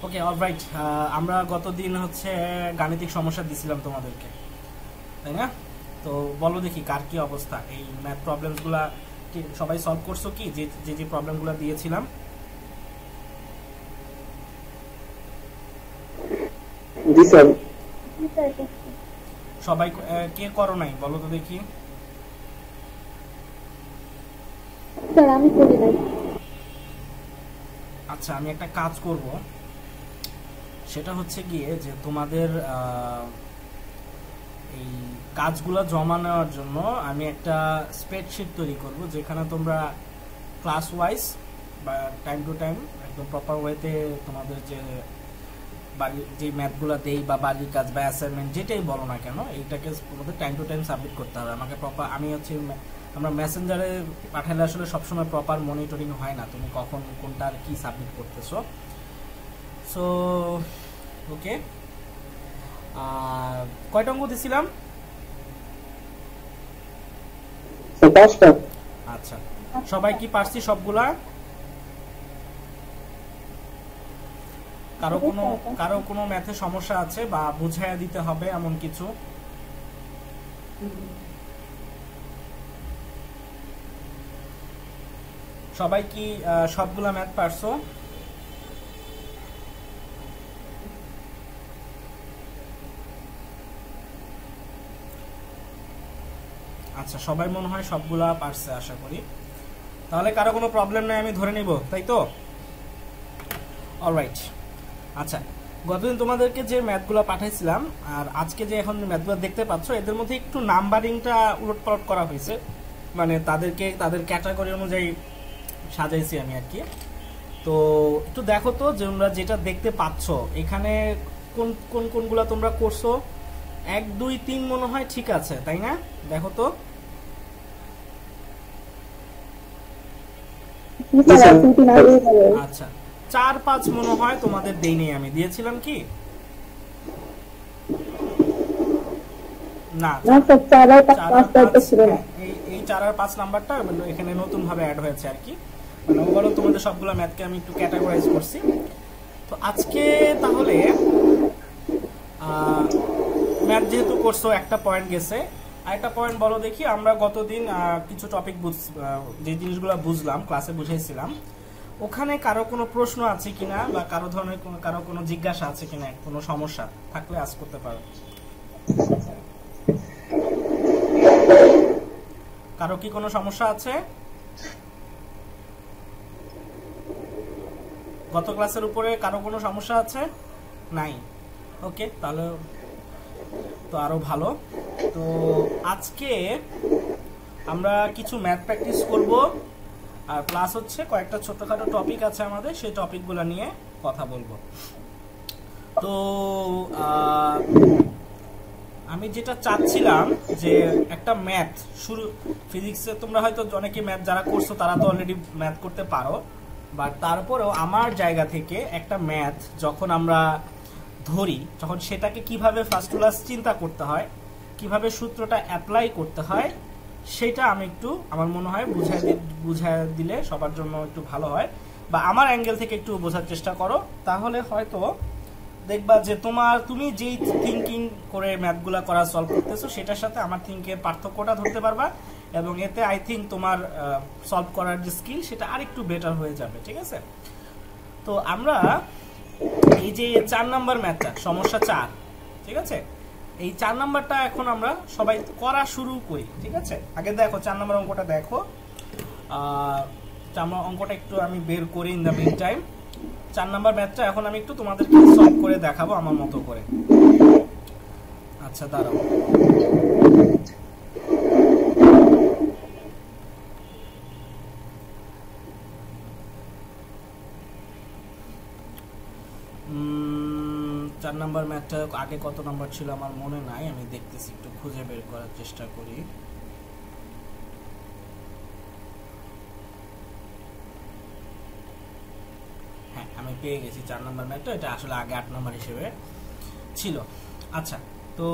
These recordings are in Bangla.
ওকে অলরাইট, আমরা গতদিন হচ্ছে গাণিতিক সমস্যা দিছিলাম তোমাদেরকে, তাই না? তো বলো দেখি কার কি অবস্থা, এই ম্যাথ প্রবলেমসগুলা কি সবাই সলভ করছো? কি যে যে যে প্রবলেমগুলো দিয়েছিলাম জি স্যার। সবাই কে করো নাই বলো তো দেখি। স্যার আমি করি নাই। আচ্ছা, আমি একটা কাজ করব, সেটা হচ্ছে গিয়ে যে তোমাদের এই কাজগুলো জমা নেওয়ার জন্য আমি একটা স্প্রেডশিট তৈরি করব, যেখানে তোমরা ক্লাস ওয়াইজ বা টাইম টু টাইম একদম প্রপার ওয়েতে তোমাদের যে বাড়ির যে ম্যাথগুলো দেই বা বাড়ির কাজ বা অ্যাসাইনমেন্ট যেটাই বলো না কেন, এইটাকে তোমাদের টাইম টু টাইম সাবমিট করতে হবে আমাকে প্রপার। আমি হচ্ছে আমরা মেসেঞ্জারে পাঠালে আসলে সবসময় প্রপার মনিটরিং হয় না, তুমি কখন কোনটার কি সাবমিট করতেছো। সো ওকে, কয়টা অঙ্ক দিছিলাম? পাঁচটা। আচ্ছা, সবাই কি পারছি সবগুলা? কারো কোনো ম্যাথে সমস্যা আছে বা বুঝাইয়া দিতে হবে এমন কিছু? সবাই কি সবগুলা ম্যাথ পারছো? আচ্ছা, সবাই মনে হয় সবগুলা পারছে আশা করি। তাহলে কারো কোনো প্রবলেম নাই আমি ধরে নিব, তাই তো? অলরাইট। আচ্ছা, গতদিন তোমাদেরকে যে ম্যাথগুলো পাঠাইছিলাম আর আজকে যে এখন ম্যাথগুলো দেখতে পাচ্ছ, এদের মধ্যে একটু নাম্বারিংটা উলটপালট করা হয়েছে, মানে তাদেরকে তাদের ক্যাটাগরি অনুযায়ী সাজাইছি আমি আর কি। তো একটু দেখো তো যে তোমরা যেটা দেখতে পাচ্ছ এখানে কোন কোন কোনগুলা তোমরা করছো। 1 2 3 মনে হয় ঠিক আছে, তাই না? দেখো তো। আচ্ছা, 4 5 মনে হয় তোমাদের দেইনি, আমি দিয়েছিলাম কি না? এই 4 আর 5 নাম্বারটা এখানে নতুন ভাবে অ্যাড হয়েছে আর কি, মানে ওভারঅল তোমাদের সবগুলো ম্যাথকে আমি একটু ক্যাটাগরাইজ করছি। তো আজকে তাহলে ম্যাথ যেহেতু করছো একটা পয়েন্ট গেছে, আরেকটা পয়েন্ট বলো দেখি। আমরা গতদিন কিছু টপিক যে জিনিসগুলো বুঝলাম ক্লাসে বুঝাইছিলাম, ওখানে কারো কোনো প্রশ্ন আছে কিনা বা কারো ধরনের কারো কোনো জিজ্ঞাসা আছে কিনা, কোনো সমস্যা থাকলে আজ করতে পারো। কারো কি কোনো সমস্যা আছে গত ক্লাসের উপরে? কারো কোনো সমস্যা আছে? নাই? ওকে, তাহলে তো আরো ভালো। তো আজকে আমরা কিছু ম্যাথ প্র্যাকটিস করব, আর প্লাস হচ্ছে কয়েকটা ছোটখাটো টপিক আছে আমাদের, সেই টপিকগুলো নিয়ে কথা বলবো। তো আমি যেটা চাচ্ছিলাম যে একটা ম্যাথ শুরু, ফিজিক্সে তোমরা হয়তো অনেকে ম্যাথ যারা করছো তারা তো অলরেডি ম্যাথ করতে পারো, বাট তারপরেও আমার জায়গা থেকে একটা ম্যাথ যখন আমরা ধরি, তখন সেটাকে কিভাবে ফার্স্ট ক্লাস চিন্তা করতে হয়, কিভাবে সূত্রটা অ্যাপ্লাই করতে হয়, সেটা আমি একটু আমার মনে হয় বুঝায় দিলে সবার জন্য একটু ভালো হয়, বা আমার অ্যাঙ্গেল থেকে একটু বোঝার চেষ্টা করো, তাহলে হয়তো দেখবা যে তুমি যেই থিঙ্কিং করে ম্যাথগুলা করা সলভ করতেছো সেটার সাথে আমার থিঙ্কের পার্থক্যটা ধরতে পারবা, এবং এতে আই থিঙ্ক তোমার সলভ করার যে স্কিল সেটা আরেকটু বেটার হয়ে যাবে। ঠিক আছে? তো আমরা এই যে 4 নাম্বার ম্যাথটা, সমস্যা 4, ঠিক আছে, এই 4 নাম্বারটা এখন আমরা সবাই করা শুরু করি। ঠিক আছে, আগে দেখো 4 নাম্বার অঙ্কটা দেখো। 4 নাম্বার অঙ্কটা একটু আমি বের করি in the mean time. 4 number ম্যাথটা এখন আমি একটু তোমাদেরকে সলভ করে দেখাবো আমার মতো করে। আচ্ছা দাঁড়াও, চার নাম্বার ম্যাথটা আগে কত নাম্বার ছিল আমার মনে নাই, আমি দেখতেছি, একটু খুঁজে বের করার চেষ্টা করি। হ্যাঁ, আমি পেয়ে গেছি 4 নাম্বার ম্যাথটা, এটা আসলে আগে 8 নাম্বার হিসেবে ছিল। আচ্ছা, তো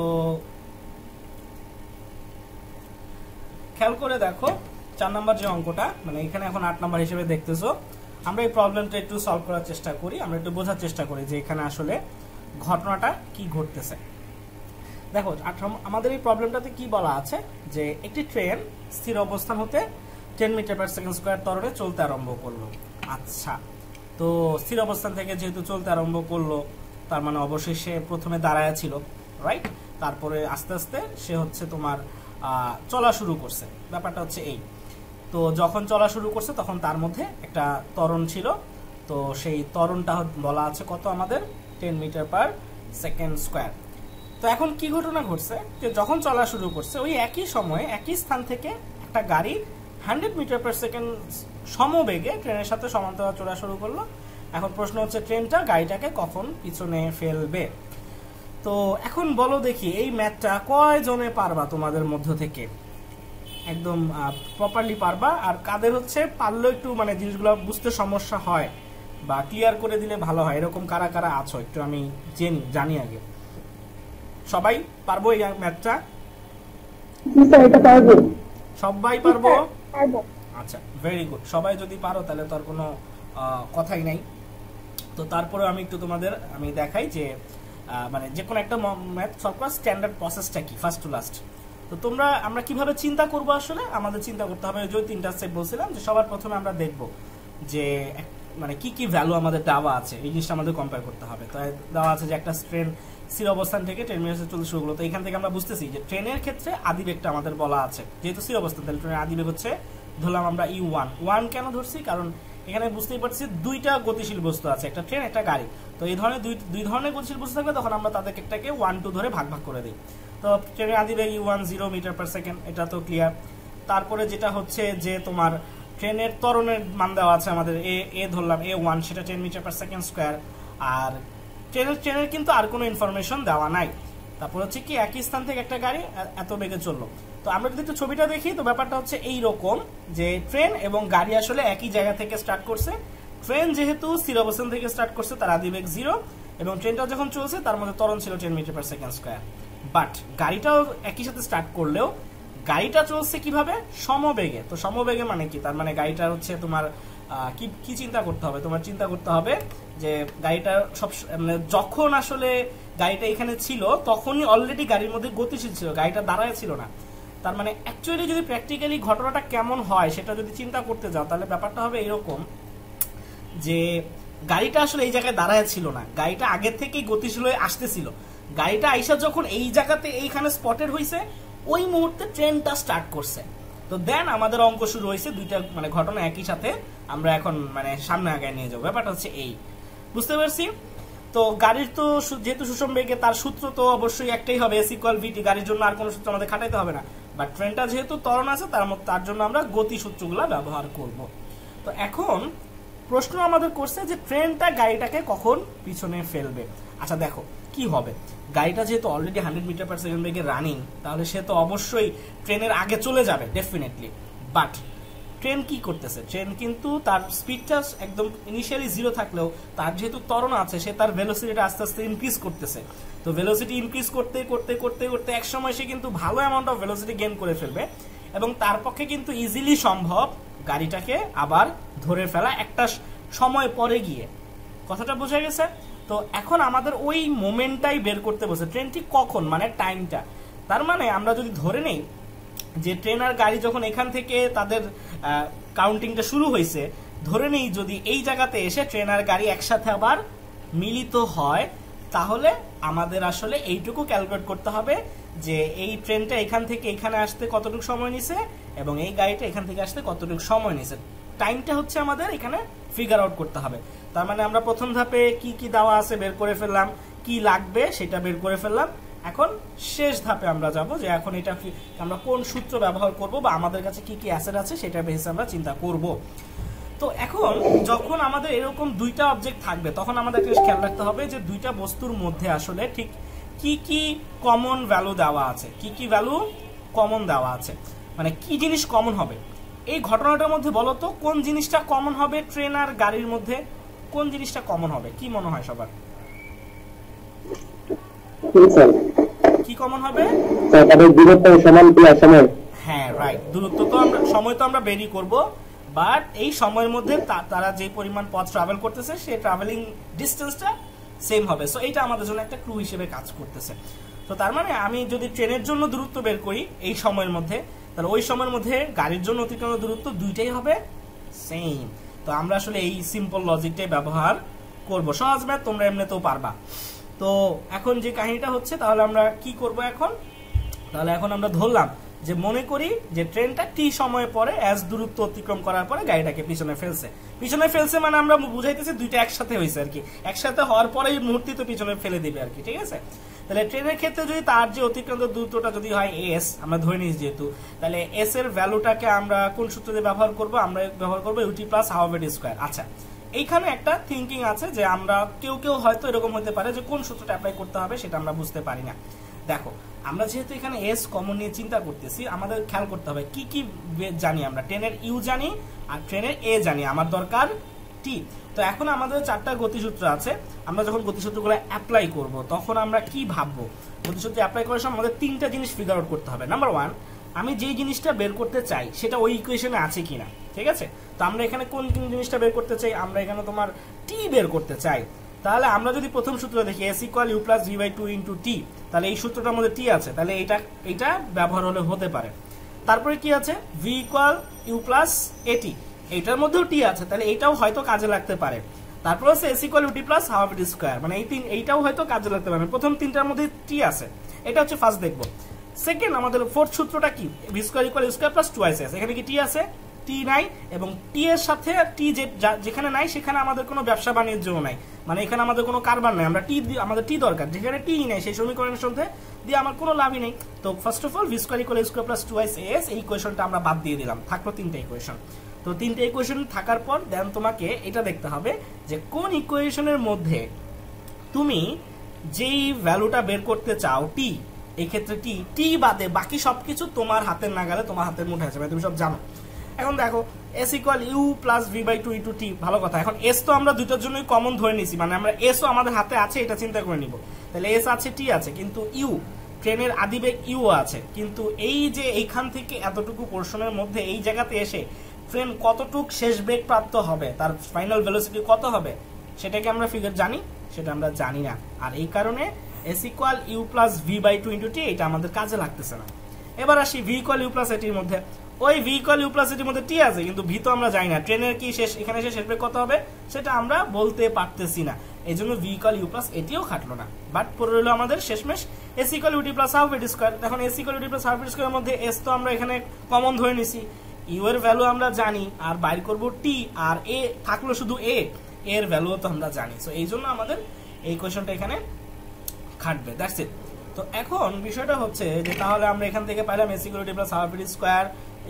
খেয়াল করে দেখো 4 নাম্বার যে অঙ্কটা, মানে এখানে এখন 8 নাম্বার হিসেবে দেখতেছো, আমরা এই প্রবলেমটা একটু সলভ করার চেষ্টা করি, আমরা একটু বোঝার চেষ্টা করি যে এখানে আসলে ঘটনাটা কি ঘটতেছে। দেখো আমাদের এই প্রবলেমটাতে কি বলা আছে যে একটি ট্রেন স্থির অবস্থান হতে 10 মিটার পার সেকেন্ড স্কয়ার ত্বরণে চলতে আরম্ভ করলো। আচ্ছা, তো স্থির অবস্থান থেকে যেহেতু চলতে আরম্ভ করলো, তার মানে অবশ্যই সে প্রথমে দাঁড়ায় ছিল, রাইট? তারপরে আস্তে আস্তে সে হচ্ছে তোমার চলা শুরু করছে। ব্যাপারটা হচ্ছে এই, তো যখন চলা শুরু করছে তখন তার মধ্যে একটা ত্বরণ ছিল, তো সেই ত্বরণটা বলা আছে কত আমাদের 10 মিটার পার সেকেন্ড স্কয়ার। তো এখন কি ঘটনা ঘটছে যে যখন চলা শুরু করছে ওই একই সময়ে একই স্থান থেকে একটা গাড়ি 100 মিটার পার সেকেন্ড সমবেগে ট্রেনের সাথে সমান্তরাল চলা শুরু করলো। এখন প্রশ্ন হচ্ছে ট্রেনটা গাড়িটাকে কখন পিছনে ফেলবে। তো এখন বলো দেখি এই ম্যাথটা কয়জনে পারবা তোমাদের মধ্য থেকে, একদম প্রপারলি পারবা? আর কাদের হচ্ছে পারলেও একটু মানে জিনিসগুলো বুঝতে সমস্যা হয় বা ক্লিয়ার করে দিলে ভালো হয়, এরকম কারা কারা আছো একটু আমি জানি আগে। সবাই পারবো এই ম্যাথটা? জি স্যার, এটা পারবো। সবাই পারবো? পারবো। আচ্ছা, ভেরি গুড। সবাই যদি পারো তাহলে তো আর কোনো কথাই নাই। তো তারপরে আমি একটু তোমাদের আমি দেখাই যে মানে যে কোনো একটা ম্যাথ সলভ করার স্ট্যান্ডার্ড প্রসেসটা কি ফার্স্ট টু লাস্ট। তো আমরা কিভাবে চিন্তা করবো, আসলে আমাদের চিন্তা করতে হবে যে 3টা স্টেপ বলছিলাম যে সবার প্রথমে আমরা দেখবো যে মানে কি কি ভ্যালু আমাদের দেওয়া আছে, এই জিনিসটা আমাদের কম্পেয়ার করতে হবে। তো দেওয়া আছে যে একটা ট্রেন স্থির অবস্থান থেকে 10 মিটার চলতে শুরু করলো। তো এখান থেকে আমরা বুঝতেছি যে ট্রেনের ক্ষেত্রে আদিবেগটা আমাদের বলা আছে, যেহেতু স্থির অবস্থান তাহলে ট্রেনের আদিবেগ হচ্ছে ধরলাম আমরা E1 কেন ধরছি, কারণ এখানে বুঝতেই পারছি দুইটা গতিশীল বস্তু আছে, একটা ট্রেন একটা গাড়ি। তো এই ধরনের দুই ধরনের গতিশীল বস্তু থাকবে তখন আমরা তাদেরকে একটাকে 1 2 ধরে ভাগ করে দিই। তো ট্রেনের আদিবেগ E1 0 মিটার পার সেকেন্ড, এটা তো ক্লিয়ার। তারপরে যেটা হচ্ছে যে তোমার ট্রেনের ত্বরণের মান দেওয়া আছে আমাদের এ ধরলাম A1, সেটা 10 মিটার পার সেকেন্ড স্কয়ার। আর ট্রেনের কিন্তু আর কোনো ইনফরমেশন দেওয়া নাই। তারপর হচ্ছে কি একই স্থান থেকে একটা গাড়ি এত বেগে চললো। তো আমরা যদি একটু ছবিটা দেখি তো ব্যাপারটা হচ্ছে এইরকম যে ট্রেন এবং গাড়ি আসলে একই জায়গা থেকে স্টার্ট করছে। ট্রেন যেহেতু স্থির অবস্থান থেকে স্টার্ট করছে তার আদিবেগ 0 এবং ট্রেনটা যখন চলছে তার মধ্যে ত্বরণ ছিল 10 metre per second square. But গাড়িটাও একই সাথে স্টার্ট করলেও গাড়িটা চলছে কিভাবে, সমবেগে। তো সমবেগে মানে কি, তার মানে গাড়িটা হচ্ছে তোমার কি চিন্তা করতে হবে, তোমার চিন্তা করতে হবে যে গাড়িটা সব মানে যখন আসলে গাড়িটা এখানে ছিল তখনই অলরেডি গাড়ির মধ্যে গতিশীল ছিল, গাড়িটা দাঁড়ায় ছিল না। তার মানে অ্যাকচুয়ালি যদি প্র্যাকটিক্যালি ঘটনাটা কেমন হয় সেটা যদি চিন্তা করতে যাও তাহলে ব্যাপারটা হবে এরকম যে গাড়িটা আসলে এই জায়গায় দাঁড়ায় ছিল না, গাড়িটা আগের থেকেই গতিশীল হয়ে আসতেছিল। গাড়িটা আইসা যখন এই জায়গাতে এইখানে স্পটেড হয়েছে ওই মুহূর্তে ট্রেনটা স্টার্ট করছে। তো দেন আমাদের অঙ্ক শুরু হয়েছে, দুইটা মানে ঘটনা একই সাথে আমরা এখন মানে সামনে আগায় নিয়ে যাবো। ব্যাপারটা হচ্ছে এই, বুঝতে পারছি? তো গাড়ির তো যেহেতু সুষম বেগে তার সূত্র তো অবশ্যই একটাই হবে, S=VT। গাড়ির জন্য আর কোনো সূত্র আমাদের খাটাইতে হবে না। বাট ট্রেনটা যেহেতু ত্বরণ আছে তার জন্য আমরা গতি সূত্রগুলো ব্যবহার করব। তো এখন প্রশ্ন আমাদের করছে যে ট্রেনটা গাড়িটাকে কখন পিছনে ফেলবে। আচ্ছা দেখো কি হবে, গাড়িটা যেহেতু অলরেডি 100 মিটার পার সেকেন্ড বেগে রানিং, তাহলে সে তো অবশ্যই ট্রেনের আগে চলে যাবে ডেফিনেটলি। বাট ট্রেন কি করতেছে, ট্রেন কিন্তু তার স্পিডটা একদম ইনিশিয়ালি 0 থাকলেও তার যেহেতু ত্বরণ আছে সে তার ভেলোসিটিটা আস্তে আস্তে ইনক্রিজ করতেছে। তো ভেলোসিটি ইনক্রিজ করতে করতে করতে করতে এক সময় সে কিন্তু ভালো অ্যামাউন্ট অফ ভেলোসিটি গেইন করে ফেলবে এবং তার পক্ষে কিন্তু ইজিলি সম্ভব গাড়িটাকে আবার ধরে ফেলা একটা সময় পরে গিয়ে। কথাটা বোঝা গেছে? তো এখন আমাদের ওই মোমেন্টটাই বের করতে বসে, ট্রেনটি কখন মানে টাইমটা। তার মানে আমরা যদি ধরে নেই যে ট্রেন আর গাড়ি যখন এখান থেকে তাদের কাউন্টিংটা শুরু হয়েছে, ধরে নেই যদি এই জায়গাতে এসে ট্রেন আর গাড়ি একসাথে আবার মিলিত হয়, তাহলে আমাদের আসলে এইটুকু ক্যালকুলেট করতে হবে যে এই ট্রেনটা এখান থেকে এখানে আসতে কতটুকু সময় নিছে এবং এই গাড়িটা এখান থেকে আসতে কতটুকু সময় নিছে। টাইমটা হচ্ছে আমাদের এখানে ফিগার আউট করতে হবে। তার মানে আমরা প্রথম ধাপে কি কি দেওয়া আছে বের করে ফেললাম, কি লাগবে সেটা বের করে ফেললাম। এখন শেষ ধাপে আমরা যাব যে এখন এটা আমরা কোন সূত্র ব্যবহার করব বা আমাদের কাছে কি কি অ্যাসেট আছে সেটা বেসে আমরা চিন্তা করব। তো এখন যখন আমাদের এরকম দুইটা অবজেক্ট থাকবে তখন আমাদের একটা খেয়াল রাখতে হবে যে দুইটা বস্তুর মধ্যে আসলে ঠিক কি কি কমন ভ্যালু দেওয়া আছে, কি কি ভ্যালু কমন দেওয়া আছে, মানে কি জিনিস কমন হবে এই ঘটনাটার মধ্যে। বলো তো কোন জিনিসটা কমন হবে ট্রেন আর গাড়ির মধ্যে, কোন জিনিসটা কমন হবে, কি মনে হয় সবার? কি কমন হবে? দূরত্ব সমান সময়। হ্যাঁ রাইট, দূরত্ব তো আমরা সময় তো আমরা বেরি করব, বাট এই সময়ের মধ্যে তারা যে পরিমাণ পথ ট্রাভেল করতেছে সেই ট্রাভেলিং ডিস্টেন্সটা সেম হবে। সো এইটা আমাদের জন্য একটা ক্লু হিসেবে কাজ করতেছে। তো তার মানে আমি যদি ট্রেনের জন্য দূরত্ব বের করি এই সময়ের মধ্যে, তাহলে ওই সময়ের মধ্যে গাড়ির জন্য অতিক্রান্ত দূরত্ব দুইটাই হবে সেম। তো আমরা আসলে এই সিম্পল লজিকটাই ব্যবহার করব। সহজ ম্যাথ, তোমরা এমনিতেও পারবা। তো এখন যে কাহিনীটা হচ্ছে, তাহলে আমরা কি করব এখন, তাহলে এখন আমরা ধরলাম যে মনে করি যে ট্রেনটা টি সময় পরে এস দূরত্ব অতিক্রম করার পরে গাড়িটাকে পিছনে ফেলছে মানে আমরা বুঝাইতেছি দুইটা একসাথে হয়েছে আর কি, একসাথে হওয়ার পরে মুহূর্তে তো পিছনে ফেলে দিবে আর কি, ঠিক আছে। তাহলে ট্রেনের ক্ষেত্রে যদি তার যে অতিক্রান্ত দূরত্বটা যদি হয় এস, আমরা ধরে নিই যেহেতু, তাহলে এস এর ভ্যালুটাকে আমরা কোন সূত্র দিয়ে ব্যবহার করব, আমরা ব্যবহার করবো u t plus half a t square. আচ্ছা, এইখানে একটা থিঙ্কিং আছে যে আমরা কেউ হয়তো এরকম হতে পারে যে কোন সূত্রটা অ্যাপ্লাই করতে হবে সেটা আমরা বুঝতে পারি না। দেখো, আমরা যেহেতু এখানে এস কমন নিয়ে চিন্তা করতেছি, আমাদের খেয়াল করতে হবে কি কি জানি আমরা। ট্রেনের ইউ জানি আর ট্রেনের এ জানি, আমার দরকার টি। তো এখন আমাদের চারটা গতিসূত্র আছে, আমরা যখন গতিসূত্রগুলো অ্যাপ্লাই করব তখন আমরা কি ভাববো। গতিসূত্র অ্যাপ্লাই করার সময় আমাদের তিনটা জিনিস ফিগার আউট করতে হবে। নাম্বার ওয়ান, আমি যেই জিনিসটা বের করতে চাই সেটা ওই ইকুয়েশনে আছে কিনা, ঠিক আছে। তো আমরা এখানে কোন জিনিসটা বের করতে চাই, আমরা এখানে তোমার টি বের করতে চাই। তাহলে আমরা যদি প্রথম সূত্র দেখি s equal u plus v by two into t, তাহলে এই সূত্রটার মধ্যে টি আছে, তাহলে এইটা ব্যবহার হলে হতে পারে। তারপরে কি আছে, ভি ইকুয়াল ইউ প্লাস এটি, এইটার মধ্যেও টি আছে, তাহলে এইটাও হয়তো কাজে লাগতে পারে। তারপর হচ্ছে s equal u t plus half t square, মানে এইটাও হয়তো কাজে লাগতে পারে। প্রথম তিনটার মধ্যে টি আছে, এটা হচ্ছে ফার্স্ট দেখবো। সেকেন্ড, আমাদের ফোর্থ সূত্রটা কি, v square equal u square plus twice s, এখানে কি টি আছে, টি নাই, এবং টি এর সাথে টি যেখানে নাই সেখানে আমাদের কোনো ব্যবসা বাণিজ্যও নাই, মানে এখানে আমাদের কোনো কারবার নাই, আমরা আমাদের টি দরকার, যেখানে টি নাই সেই সমীকরণের সাথে দিয়ে আমার কোনো লাভই নেই। তো first of all v square equal u square plus twice s, এই ইকুয়েশনটা আমরা বাদ দিয়ে দিলাম, থাকলো তিনটা ইকুয়েশন। তো তিনটে ইকুয়েশন থাকার পর দেন তোমাকে এটা দেখতে হবে যে কোন ইকুয়েশনের মধ্যে তুমি যেই ভ্যালুটা বের করতে চাও টি, এই ক্ষেত্রে টি বাদে বাকি সবকিছু তোমার হাতের নাগালে, তোমার হাতের মুঠে আছে, তুমি সব জানো। এখন দেখো s equal u plus v by two into t, ভালো কথা। এখন এস তো আমরা দুইটার জন্যই কমন ধরে নিছি, মানে আমরা এসও আমাদের হাতে আছে এটা চিন্তা করে নিব। তাহলে এস আছে, টি আছে, কিন্তু ইউ ট্রেনের আদিবেগ ইউ আছে, কিন্তু এই যে এইখান থেকে এতটুকু পোর্শনের মধ্যে এই জায়গাতে এসে ট্রেন কতটুক শেষ বেগ প্রাপ্ত হবে, তার ফাইনাল ভেলোসিটি কত হবে, সেটাকে আমরা ফিগার জানি, সেটা আমরা জানি না। আর এই কারণে s equal u plus v by two into t এটা আমাদের কাজে লাগতেছে না। এবার আসি ভি ইকুয়াল ইউ প্লাস এটির মধ্যে, ওই ভি ইকুয়াল ইউ প্লাস এটির মধ্যে টি আছে, কিন্তু ভি তো আমরা জানি না, ট্রেনের কি শেষ এখানে শেষ বেগ কত হবে সেটা আমরা বলতে পারতেছি না, এই জন্য ভি ইকুয়াল ইউ প্লাস এটিও খাটলো না। বাট পরে রইলো আমাদের শেষমেশ s equal u t plus half a t square. এখন s equal u t plus half a t স্কয়ারের মধ্যে এস তো আমরা এখানে কমন ধরে নিছি, ইউ এর ভ্যালু আমরা জানি, আর বাইর করব টি, আর এ থাকলো শুধু এর ভ্যালুও তো আমরা জানি। সো এই জন্য আমাদের এই কোয়েশনটা এখানে খাটবে, দ্যাটস ইট। তো এখন বিষয়টা হচ্ছে যে তাহলে আমরা এখান থেকে পাইলাম s equal t plus half t square,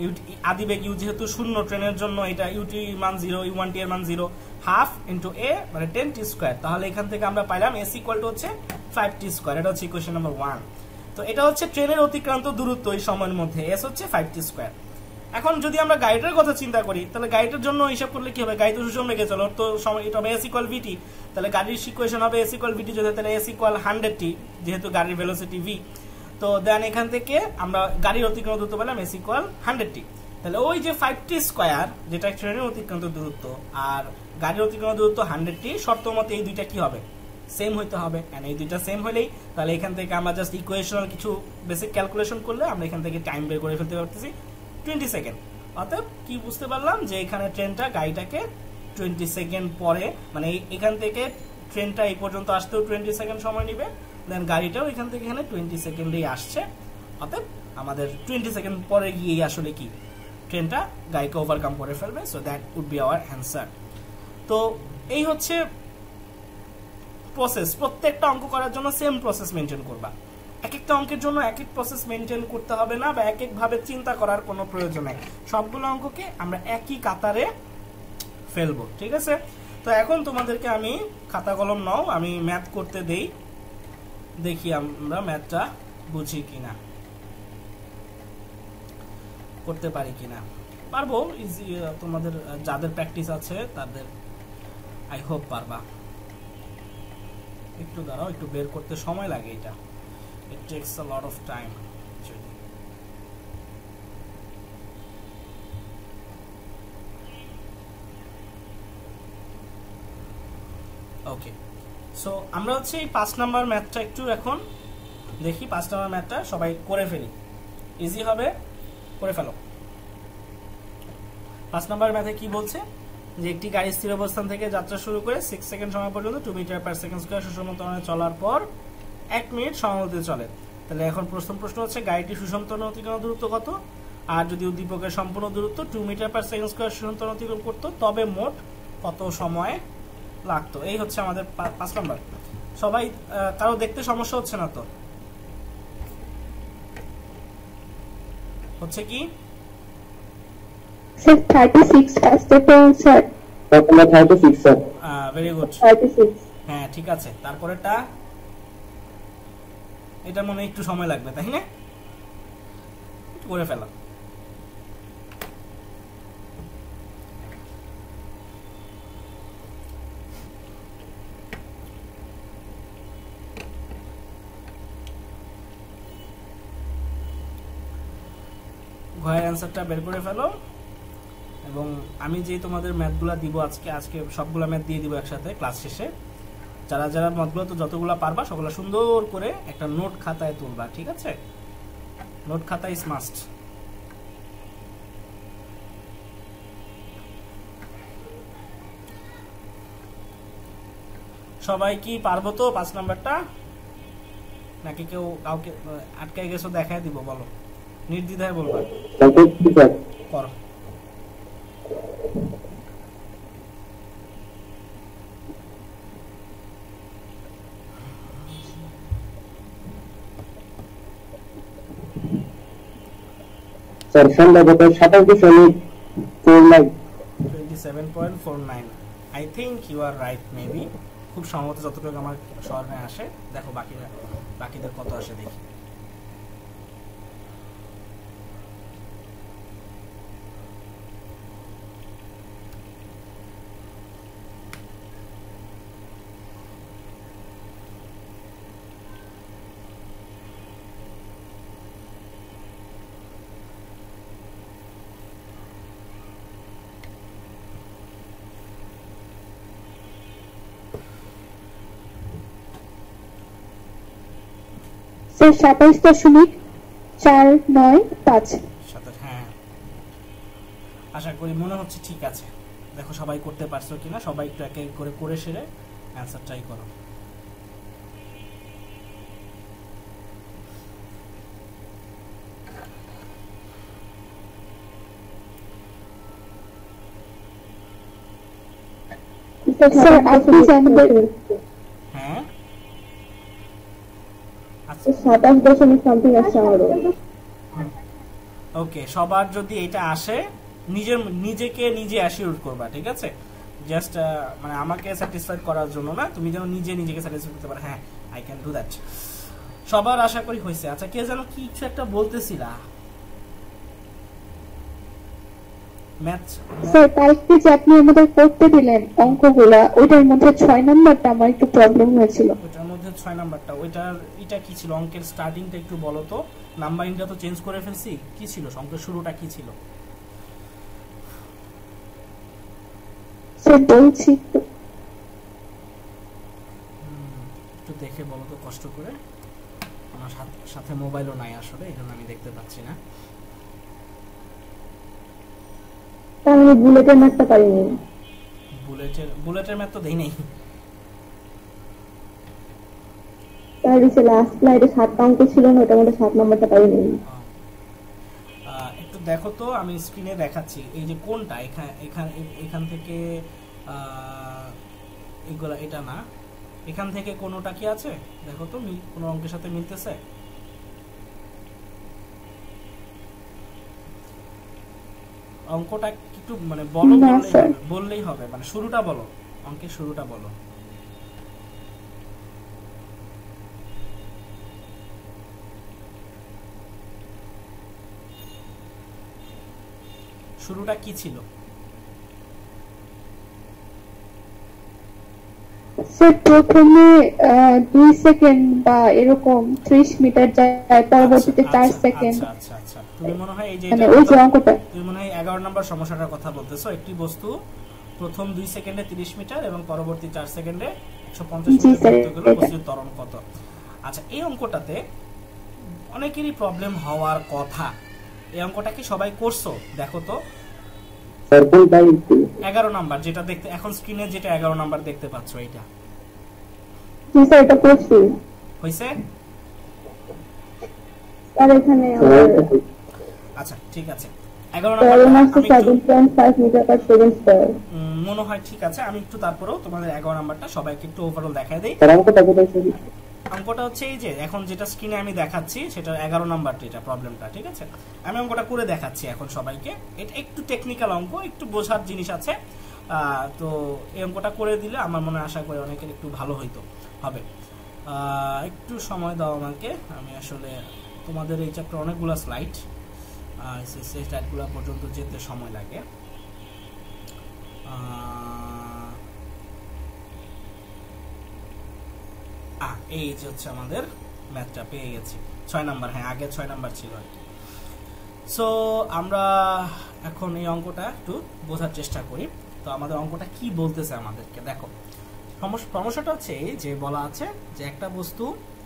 আদিবেগ ইউ যেহেতু শূন্য ট্রেনের জন্য এটা ইউটি মান 0, ইউ ওয়ান টি এর মান 0, হাফ ইন্টু এ মানে 10 টি স্কয়ার, তাহলে এখান থেকে আমরা পাইলাম এস ইকুয়াল টু হচ্ছে 5 টি স্কয়ার। এটা হচ্ছে ইকুয়েশন নাম্বার 1। তো এটা হচ্ছে ট্রেনের অতিক্রান্ত দূরত্ব এই সময়ের মধ্যে, এস হচ্ছে 5 টি স্কয়ার। এখন যদি আমরা গাড়িটার কথা চিন্তা করি, তাহলে গাড়িটার জন্য হিসাব করলে কি হবে, গাড়ি তো সুষম বেগে চলো, তো এটা হবে এস ইকুয়াল ভিটি, তাহলে গাড়ির ইকুয়েশন হবে এস ইকুয়াল ভিটি, যদি তাহলে এস ইকুয়াল 100 টি, যেহেতু গাড়ির ভেলোসিটি ভি। তো দেন এখান থেকে আমরা গাড়ির অতিক্রান্ত দূরত্ব পেলাম এস ইকুয়াল 100 টি, তাহলে ওই যে 5 টি স্কয়ার যেটা ট্রেনের অতিক্রান্ত দূরত্ব আর গাড়ির অতিক্রান্ত দূরত্ব 100 টি, শর্ত মতে এই দুইটা কি হবে, সেম হইতে হবে। এন্ড এই দুইটা সেম হলেই তাহলে এখান থেকে আমরা জাস্ট ইকুয়েশনাল কিছু বেসিক ক্যালকুলেশন করলে আমরা এখান থেকে টাইম বের করে ফেলতে পারতেছি 20 সেকেন্ড। অতএব কি বুঝতে পারলাম যে এখানে ট্রেনটা গাড়িটাকে 20 সেকেন্ড পরে, মানে এখান থেকে ট্রেনটা এই পর্যন্ত আসতেও 20 সেকেন্ড সময় নেবে, দেন গাড়িটাও এখান থেকে এখানে 20 সেকেন্ডেই আসছে। অতএব আমাদের 20 সেকেন্ড পরে গিয়ে আসলে কি ট্রেনটা গাড়িকে ওভারকাম করে ফেলবে। So that would be our answer. তো এই হচ্ছে প্রসেস, প্রত্যেকটা অঙ্ক করার জন্য সেম প্রসেস মেনটেন করবা, এক একটা অঙ্কের জন্য এক এক প্রসেস মেনটেন করতে হবে না, বা এক এক ভাবে চিন্তা করার কোনো প্রয়োজন নেই, সবগুলো অঙ্ককে আমরা একই কাতারে ফেলবো, ঠিক আছে। তো এখন তোমাদেরকে আমি খাতা কলম নাও, আমি ম্যাথ করতে দেই, দেখি আমরা ম্যাথটা বুঝি কিনা, করতে পারি কিনা। পারবো, ইজি, তোমাদের যাদের প্র্যাকটিস আছে তাদের আই হোপ পারবা। একটু দাঁড়াও, একটু বের করতে সময় লাগে, এটা it takes a lot of time actually. So আমরা হচ্ছে এই 5 নাম্বার ম্যাথটা একটু এখন দেখি। 5 নাম্বার ম্যাথটা সবাই করে ফেলি, ইজি হবে, করে ফেলো। 5 নাম্বার ম্যাথে কি বলছে যে একটি গাড়ি স্থির অবস্থান থেকে যাত্রা শুরু করে 6 সেকেন্ড সময় পর্যন্ত 2 মিটার পার সেকেন্ড স্কয়ার সুষম ত্বরণে চলার পর 1 মিনিট সমগতিতে চলে। তাহলে এখন প্রশ্ন হচ্ছে গাড়িটি সুষম ত্বরণে অতিক্রম দূরত্ব কত, আর যদি উদ্দীপকের সম্পূর্ণ দূরত্ব 2 মিটার পার সেকেন্ড স্কয়ার সুষম ত্বরণে অতিক্রম করতো তবে মোট কত সময় লাগতো। এই হচ্ছে আমাদের 5 নাম্বার। সবাই কারো দেখতে সমস্যা হচ্ছে না তো? হচ্ছে কি স্যার 36 ফার্স্টে তো স্যার প্রথমে 36 স্যার। Very good. 36 হ্যাঁ ঠিক আছে, তারপরেটা এটা মনে হয় একটু সময় লাগবে, তাই না? একটু করে ফেলা। ঘয়ের অ্যান্সারটা বের করে ফেলো। এবং আমি যে তোমাদের ম্যাথগুলো দিব আজকে সবগুলো ম্যাথ দিয়ে দিব একসাথে ক্লাস শেষে। যারা যারা ম্যাথগুলো তো যতগুলো পারবা সবগুলো সুন্দর করে একটা নোট খাতায় তুলবা, ঠিক আছে? নোট খাতা ইজ মাস্ট। সবাই কি পারবো তো 5 নাম্বারটা, নাকি কেউ কাউকে আটকে গেছো দেখায় দিব? বলো, নির্দ্বিধায় বলবা। করো। স্যার সম্ভবত 27.49। 27.49। I think you are right, maybe. খুব সম্ভবত যতটুকু আমার স্মরণে আসে। দেখো বাকিদের কত আসে দেখি। স্যার 27.495। সাথে হ্যাঁ, আশা করি মনে হচ্ছে ঠিক আছে। দেখো সবাই করতে পারছো কিনা, সবাই একটু এক এক করে সেরে অ্যান্সার ট্রাই করো। স্যার আপনি জানবেন হ্যাঁ আচ্ছা 27 সামথিং আসছে আমারও। ওকে, সবার যদি এটা আসে নিজেকে নিজে অ্যাসিওর করবা, ঠিক আছে? জাস্ট মানে আমাকে স্যাটিসফাইড করার জন্য না, তুমি যেন নিজেকে স্যাটিসফাইড করতে পারো। হ্যাঁ, আই ক্যান ডু দ্যাট। সবার আশা করি হয়েছে। আচ্ছা, কে যেন কিছু একটা বলতেছিলা? ম্যাথ স্যার কালকে যে আপনি আমাদের করতে দিলেন অঙ্কগুলা, ওইটার মধ্যে 6 নাম্বারটা আমার একটু প্রবলেম হয়েছিল। ওইটার মধ্যে 6 নাম্বারটা, এটা কি ছিল? অঙ্কের স্টার্টিংটা একটু বলো তো। নাম্বারিংটা তো চেঞ্জ করে ফেলছি। কি ছিল অঙ্কের শুরুটা? কি ছিল? স্যার বলছি একটু দেখে বলো তো কষ্ট করে। আমার সাথে মোবাইলও নাই আসলে, এই জন্য আমি দেখতে পাচ্ছি না। আমি বুলেটের ম্যাথটা পারিনি। বুলেটের ম্যাথ তো দেই নেই। তার নিচে লাস্ট স্লাইডে 7টা অঙ্ক ছিল না, ওটার মধ্যে 7 নাম্বারটা পারিনি। একটু দেখো তো, আমি স্ক্রিনে দেখাচ্ছি। এই যে কোনটা এখান থেকে এগুলা, এটা না, এখান থেকে কোনোটা কি আছে দেখো তো, কোনো অঙ্কের সাথে মিলতেছে? অঙ্কটা একটু মানে বলো, বললেই হবে। মানে শুরুটা বলো, অঙ্কের শুরুটা বলো। শুরুটা কি ছিল? স্যার প্রথমে 2 সেকেন্ড বা এরকম 30 মিটার যায়, পরবর্তীতে 4 সেকেন্ড। আচ্ছা, তুমি মনে হয় এই যে মানে ওই যে অঙ্কটা, তুমি মনে হয় 11 নম্বর সমস্যাটার কথা বলতেছো। একটি বস্তু প্রথম 2 সেকেন্ডে 30 মিটার এবং পরবর্তী 4 সেকেন্ডে 150 জি মিটার স্যার, দূরত্ব গেলে এটা। বস্তুর ত্বরণ কত। আচ্ছা, এই অঙ্কটাতে অনেকেরই প্রবলেম হওয়ার কথা। এই অঙ্কটা কি সবাই করছো? দেখো তো স্যার কোনটাই 11 নাম্বার যেটা দেখতে এখন স্ক্রিনে যেটা 11 নাম্বার দেখতে পাচ্ছ, এটা জি স্যার, এটা করছি। হইছে? আর এখানে আমার আচ্ছা ঠিক আছে, 11 ত্বরণ নাম্বার আছে 7.5 মিটার পার সেকেন্ড স্কয়ার। মনে হয় ঠিক আছে। আমি একটু তারপরেও তোমাদের 11 নাম্বারটা সবাইকে একটু ওভারঅল দেখায় দেই। স্যার অঙ্কটা কোথায় স্যার? অঙ্কটা হচ্ছে এই যে এখন যেটা স্ক্রিনে আমি দেখাচ্ছি সেটা 11 নাম্বারটা, এটা প্রবলেমটা, ঠিক আছে? আমি অঙ্কটা করে দেখাচ্ছি এখন সবাইকে। এটা একটু টেকনিক্যাল অঙ্ক, একটু বোঝার জিনিস আছে। তো এই অঙ্কটা করে দিলে আমার মনে আশা করি অনেকের একটু ভালো হইতো হবে। একটু সময় দাও আমাকে, আমি আসলে তোমাদের এই চ্যাপ্টার অনেকগুলো স্লাইড, সেই স্লাইডগুলো পর্যন্ত যেতে সময় লাগে। এই যে হচ্ছে আমাদের ম্যাথটা পেয়ে গেছি 6 নাম্বার। হ্যাঁ, আগে 6 নাম্বার ছিল আর কি। সো আমরা এখন এই অঙ্কটা একটু বোঝার চেষ্টা করি। তো আমাদের অঙ্কটা কি বলতেছে আমাদেরকে দেখো। সমস্যাটা হচ্ছে এই যে বলা আছে যে একটা বস্তু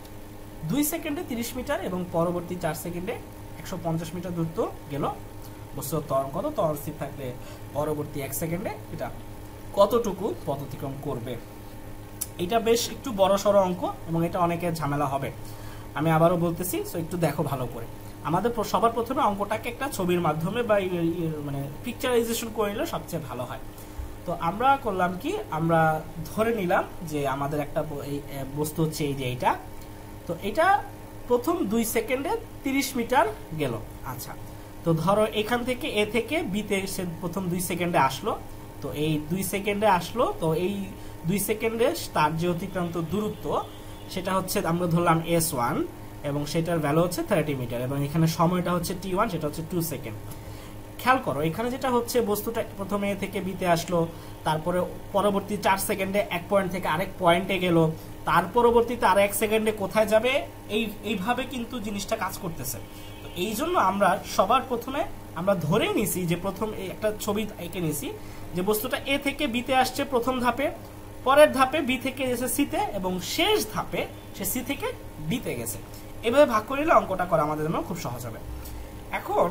2 সেকেন্ডে 30 মিটার এবং পরবর্তী 4 সেকেন্ডে 150 মিটার দূরত্ব গেল। বস্তুর ত্বরণ কত? ত্বরণ স্থির থাকলে পরবর্তী 1 সেকেন্ডে এটা কতটুকু পথ অতিক্রম করবে। এটা বেশ একটু বড় সড়ো অঙ্ক এবং এটা অনেকের ঝামেলা হবে। আমি আবারও বলতেছি, সো একটু দেখো ভালো করে। আমাদের সবার প্রথমে অঙ্কটাকে একটা ছবির মাধ্যমে বা মানে পিকচারাইজেশন করে নিলে সবচেয়ে ভালো হয়। তো আমরা করলাম কি, আমরা ধরে নিলাম যে আমাদের একটা এই বস্তু হচ্ছে এই যে এইটা। তো এটা প্রথম 2 সেকেন্ডে 30 মিটার গেল। আচ্ছা, তো ধরো এখান থেকে এ থেকে বিতে সে প্রথম 2 সেকেন্ডে আসলো। তো এই 2 সেকেন্ডে আসলো, তো এই 2 সেকেন্ডে তার যে অতিক্রান্ত দূরত্ব সেটা হচ্ছে আমরা ধরলাম S1 এবং সেটার ভ্যালু হচ্ছে 30 মিটার এবং এখানে সময়টা হচ্ছে T1, সেটা হচ্ছে 2 সেকেন্ড। খেয়াল করো এখানে যেটা হচ্ছে বস্তুটা প্রথমে এ থেকে বিতে আসলো, তারপরে পরবর্তী 4 সেকেন্ডে এক পয়েন্ট থেকে আরেক পয়েন্টে গেল, তার পরবর্তীতে আর 1 সেকেন্ডে কোথায় যাবে, এইভাবে কিন্তু জিনিসটা কাজ করতেছে। তো এই জন্য আমরা সবার প্রথমে আমরা ধরেই নিছি যে প্রথম একটা ছবি এঁকে নিছি যে বস্তুটা এ থেকে বিতে আসছে প্রথম ধাপে, পরের ধাপে বি থেকে এসে সিতে এবং শেষ ধাপে সে সি থেকে বিতে গেছে। এভাবে ভাগ করে নিলে অঙ্কটা করা আমাদের জন্য খুব সহজ হবে। এখন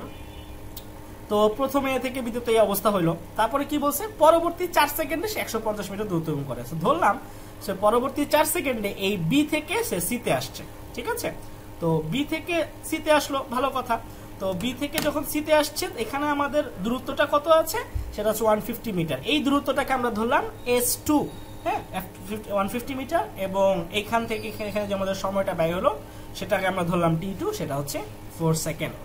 তো প্রথমে এ থেকে বিতে তো এই অবস্থা হইলো, তারপরে কি বলছে পরবর্তী 4 সেকেন্ডে সে 150 মিটার দূরত্ব করে। ধরলাম সে পরবর্তী 4 সেকেন্ডে এই বি থেকে সে সিতে আসছে, ঠিক আছে? তো বি থেকে সিতে আসলো, ভালো কথা। তো বি থেকে যখন সিতে আসছে এখানে আমাদের দূরত্বটা কত আছে, সেটা হচ্ছে 150 মিটার। এই দূরত্বটাকে আমরা ধরলাম S2, হ্যাঁ 150 মিটার, এবং এখান থেকে এখানে যে আমাদের সময়টা ব্যয় হলো সেটাকে আমরা ধরলাম T2, সেটা হচ্ছে 4 সেকেন্ড।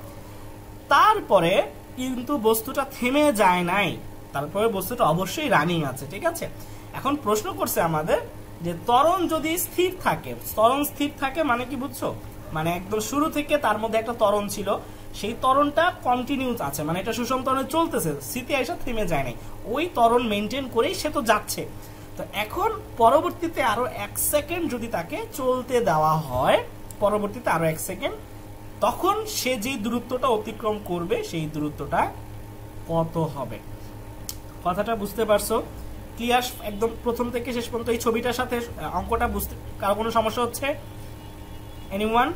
তারপরে কিন্তু বস্তুটা থেমে যায় নাই, তারপরে বস্তুটা অবশ্যই রানিং আছে, ঠিক আছে? এখন প্রশ্ন করছে আমাদের যে ত্বরণ যদি স্থির থাকে, ত্বরণ স্থির থাকে মানে কি বুঝছো? মানে একদম শুরু থেকে তার মধ্যে একটা ত্বরণ ছিল, সেই ত্বরণটা কন্টিনিউস আছে, মানে এটা সুষম ত্বরণে চলতেছে, স্থিতি এসে থেমে যায় নাই, ওই ত্বরণ মেনটেন করেই সে তো যাচ্ছে। তো এখন পরবর্তীতে আরো 1 সেকেন্ড যদি তাকে চলতে দেওয়া হয়, পরবর্তীতে আরো 1 সেকেন্ড, তখন সে যে দূরত্বটা অতিক্রম করবে সেই দূরত্বটা কত হবে। কথাটা বুঝতে পারছো? ক্লিয়ার একদম প্রথম থেকে শেষ পর্যন্ত এই ছবিটার সাথে অঙ্কটা বুঝতে কারো কোনো সমস্যা হচ্ছে? এনিওয়ান?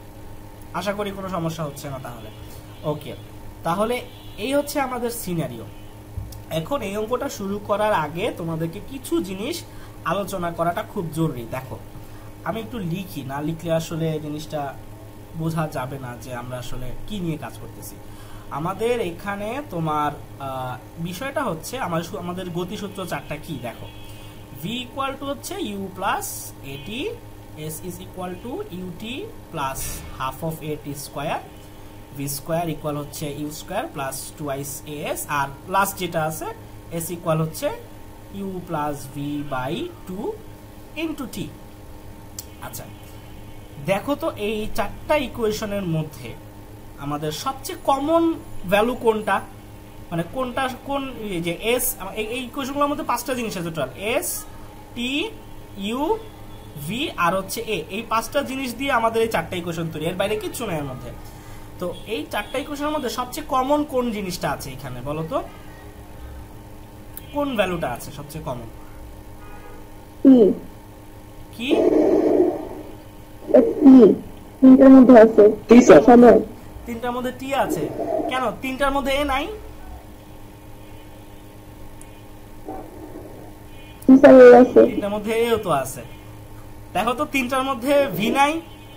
আশা করি কোনো সমস্যা হচ্ছে না। তাহলে ওকে, তাহলে এই হচ্ছে আমাদের সিনারিও। এখন এই অঙ্কটা শুরু করার আগে তোমাদেরকে কিছু জিনিস আলোচনা করাটা খুব জরুরি। দেখো আমি একটু লিখি, না লিখলে আসলে জিনিসটা বোঝা যাবে না যে আমরা আসলে কি নিয়ে কাজ করতেছি। আমাদের এখানে তোমার বিষয়টা হচ্ছে আমাদের গতিসূত্র চারটা কি দেখো। v ইকুয়াল টু হচ্ছে u plus a t, s is equal to ut plus half of at square, v square equal হচ্ছে u square plus twice as, আর লাস্ট যেটা আছে s ইকুয়াল হচ্ছে u plus v by 2 into t। আচ্ছা দেখো তো এই চারটা ইকুয়েশনের মধ্যে আমাদের সবচেয়ে কমন ভ্যালু কোনটা, মানে কোনটা কোন যে এস, এই ইকুয়েশনগুলোর মধ্যে 5টা জিনিস আছে total, s t u v আর হচ্ছে এ, এই 5টা জিনিস দিয়ে আমাদের এই চারটা ইকুয়েশন তৈরি, এর বাইরে কিচ্ছু নেই এর মধ্যে। তো এই চারটা ইকুয়েশনের মধ্যে সবচেয়ে কমন কোন জিনিসটা আছে এখানে বলো তো, কোন ভ্যালুটা আছে সবচেয়ে কমন? কি তিনটার মধ্যে আছে টি স্যার সময় তিনটার মধ্যে টি আছে কেন তিনটার মধ্যে এ নাই স্যার এ আছে তিনটার মধ্যে এও তো আছে দেখো তো তিনটার মধ্যে ভি নাই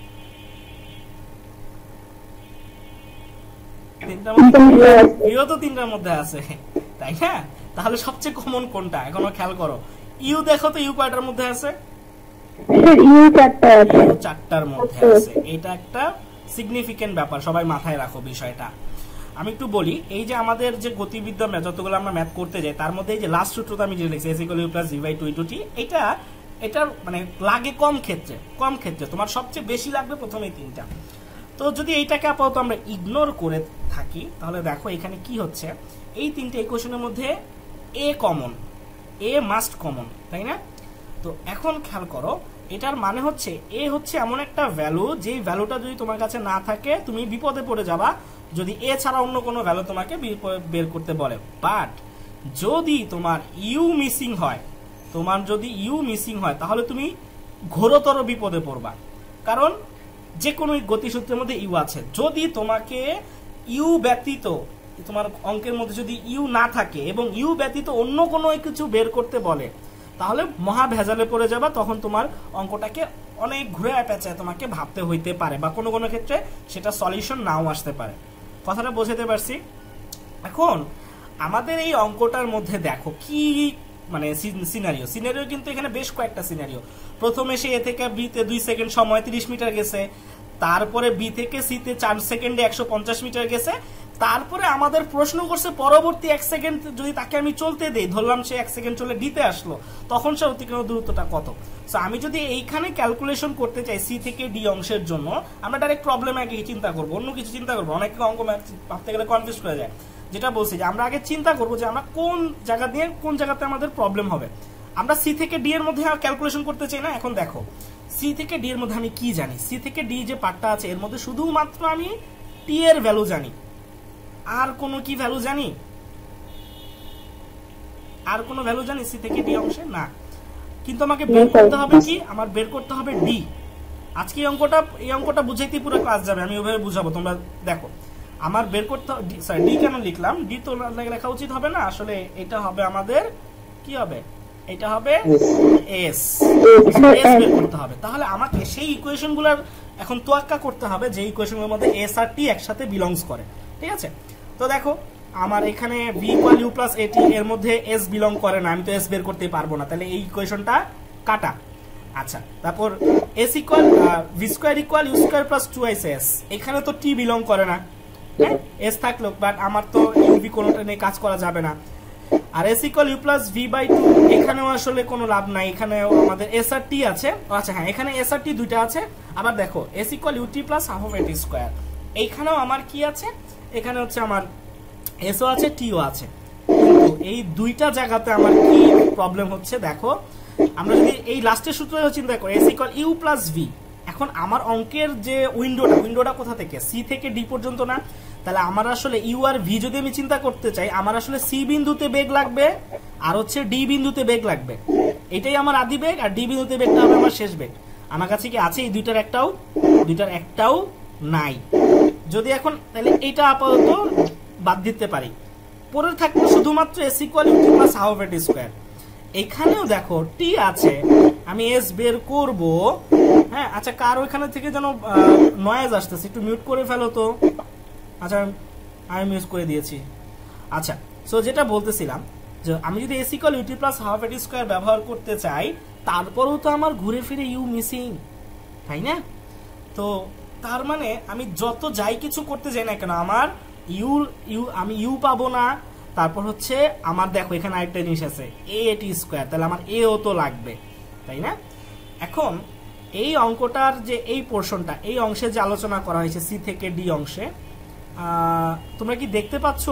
তিনটার মধ্যে ভিও তো তিনটার মধ্যে আছে তাই না তাহলে সবচেয়ে কমন কোনটা এখনো খেয়াল করো ইউ দেখো তো ইউ কয়টার মধ্যে আছে স্যার ইউ চারটা আছে ইউ চারটার মধ্যে আছে এটা একটা সিগনিফিকেন্ট ব্যাপার সবাই মাথায় রাখো বিষয়টা আমি একটু বলি এই যে আমাদের যে গতিবিদ্যা যতগুলো আমরা ম্যাথ করতে যাই তার মধ্যে এই যে লাস্ট সূত্রটা আমি যে লিখছি s = u + v / 2 t এটার মানে লাগে কম ক্ষেত্রে তোমার সবচেয়ে বেশি লাগবে প্রথমে তিনটা তো যদি এইটাকে আপাতত আমরা ইগনোর করে থাকি তাহলে দেখো এখানে কি হচ্ছে এই তিনটে ইকুয়েশনের মধ্যে a common a must common তাই না তো এখন খেয়াল করো এটার মানে হচ্ছে এ হচ্ছে এমন একটা ভ্যালু যেই ভ্যালুটা যদি তোমার কাছে না থাকে তুমি বিপদে পড়ে যাবা যদি এ ছাড়া অন্য কোনো ভ্যালু তোমাকে বের করতে বলে বাট যদি তোমার ইউ মিসিং হয় তাহলে তুমি ঘোরতর বিপদে পড়বা কারণ যে কোনো গতিসূত্রের মধ্যে ইউ আছে যদি তোমাকে ইউ ব্যতীত তোমার অঙ্কের মধ্যে যদি ইউ না থাকে এবং ইউ ব্যতীত অন্য কোনো কিছু বের করতে বলে তাহলে মহা ভেজালে পড়ে যাবা তখন তোমার অঙ্কটাকে অনেক ঘুরে পেঁচায় তোমাকে ভাবতে হইতে পারে বা কোনো কোনো ক্ষেত্রে সেটা সলিউশন নাও আসতে পারে কথাটা বোঝাতে পারছি এখন আমাদের এই অঙ্কটার মধ্যে দেখো কি মানে সিনারিও কিন্তু এখানে বেশ কয়েকটা সিনারিও প্রথমে সে এ থেকে বি তে 2 সেকেন্ড সময় 30 মিটার গেছে তারপরে বি থেকে সি তে 4 সেকেন্ডে 150 মিটার গেছে তারপরে আমাদের প্রশ্ন করছে পরবর্তী 1 সেকেন্ড যদি তাকে আমি চলতে দেই ধরলাম সে 1 সেকেন্ড চলে ডি তে আসলো তখন সে অতিক্রম দূরত্বটা কত সো আমি যদি এইখানে ক্যালকুলেশন করতে চাই সি থেকে ডি অংশের জন্য আমরা ডাইরেক্ট প্রবলেম আগে চিন্তা করব অন্য কিছু চিন্তা করব অনেকে অঙ্ক ভাবতে গেলে কনফিউজ হয়ে যায় যেটা বলছি যে আমরা আগে চিন্তা করব যে আমরা কোন জায়গা দিয়ে কোন জায়গাতে আমাদের প্রবলেম হবে আমরা সি থেকে ডি এর মধ্যে ক্যালকুলেশন করতে চাই না এখন দেখো সি থেকে ডি এর মধ্যে আমি কি জানি সি থেকে ডি যে পার্টটা আছে এর মধ্যে শুধুমাত্র আমি টি এর ভ্যালু জানি আর কোনো কি ভ্যালু জানি আর কোনো ভ্যালু জানি সি থেকে ডি অংশে না কিন্তু আমাকে বের করতে হবে কি আমার বের করতে হবে ডি আজকে এই অঙ্কটা বুঝাইতে পুরো ক্লাস যাবে আমি ওইভাবে বুঝাবো তোমরা দেখো আমার বের করতে সরি ডি কেন লিখলাম ডি তো লেখা উচিত হবে না আসলে এটা হবে আমাদের কি হবে এটা হবে এস বের করতে হবে তাহলে আমাকে সেই ইকুয়েশনগুলোর এখন তোয়াক্কা করতে হবে যে ইকুয়েশনগুলোর মধ্যে এস আর টি একসাথে বিলংস করে ঠিক আছে তো দেখো আমার এখানে v = u + at এর মধ্যে s বিলং করে না আমি তো s বের করতে পারবো না তাহলে এই ইকুয়েশনটা কাটা আচ্ছা তারপর s = v² = u² + 2s এখানে তো t বিলং করে না হ্যাঁ s থাকলো বাট আমার তো v কোনটা নিয়ে কাজ করা যাবে না আর s = u + v/2 এখানেও আসলে কোনো লাভ নাই এখানেও আমাদের s আর t আছে আচ্ছা হ্যাঁ এখানে s আর t দুইটা আছে আবার দেখো s = ut + ½ at² এইখানেও আমার কি আছে এখানে হচ্ছে আমার এসও আছে টিও আছে কিন্তু এই দুইটা জায়গাতে আমার কি প্রবলেম হচ্ছে দেখো আমরা যদি এই লাস্টের সূত্রটা চিন্তা করি s = u + v এখন আমার অঙ্কের যে উইন্ডোটা কোথা থেকে সি থেকে ডি পর্যন্ত না তাহলে আমার আসলে ইউ আর ভি যদি আমি চিন্তা করতে চাই আমার আসলে সি বিন্দুতে বেগ লাগবে আর হচ্ছে ডি বিন্দুতে বেগ লাগবে এটাই আমার আদি বেগ আর ডি বিন্দুতে বেগটা হবে আমার শেষ বেগ আমার কাছে কি আছে এই দুইটার একটাও নাই যদি এখন তাহলে এটা আপাতত বাদ দিতে পারি পরে থাকবে শুধুমাত্র s = u + ½ at²। এখানেও দেখো টি আছে আমি s বের করব হ্যাঁ আচ্ছা কার ওইখানে থেকে যেন নয়েজ আসতেছে একটু মিউট করে ফেলো তো আচ্ছা আমি মিউট করে দিয়েছি আচ্ছা সো যেটা বলতেছিলাম যে আমি যদি s = u + ½ at² ব্যবহার করতে চাই তারপরেও তো আমার ঘুরে ফিরে ইউ মিসিং তাই না তো তার মানে আমি যত যাই কিছু করতে যাই না কেন আমার আমি ইউ পাবো না তারপর হচ্ছে আমার দেখো এখানে আরেকটা জিনিস আছে at² তাহলে আমার এও তো লাগবে তাই না এখন এই অঙ্কটার যে এই পোরশনটা এই অংশে যে আলোচনা করা হয়েছে সি থেকে ডি অংশে তোমরা কি দেখতে পাচ্ছ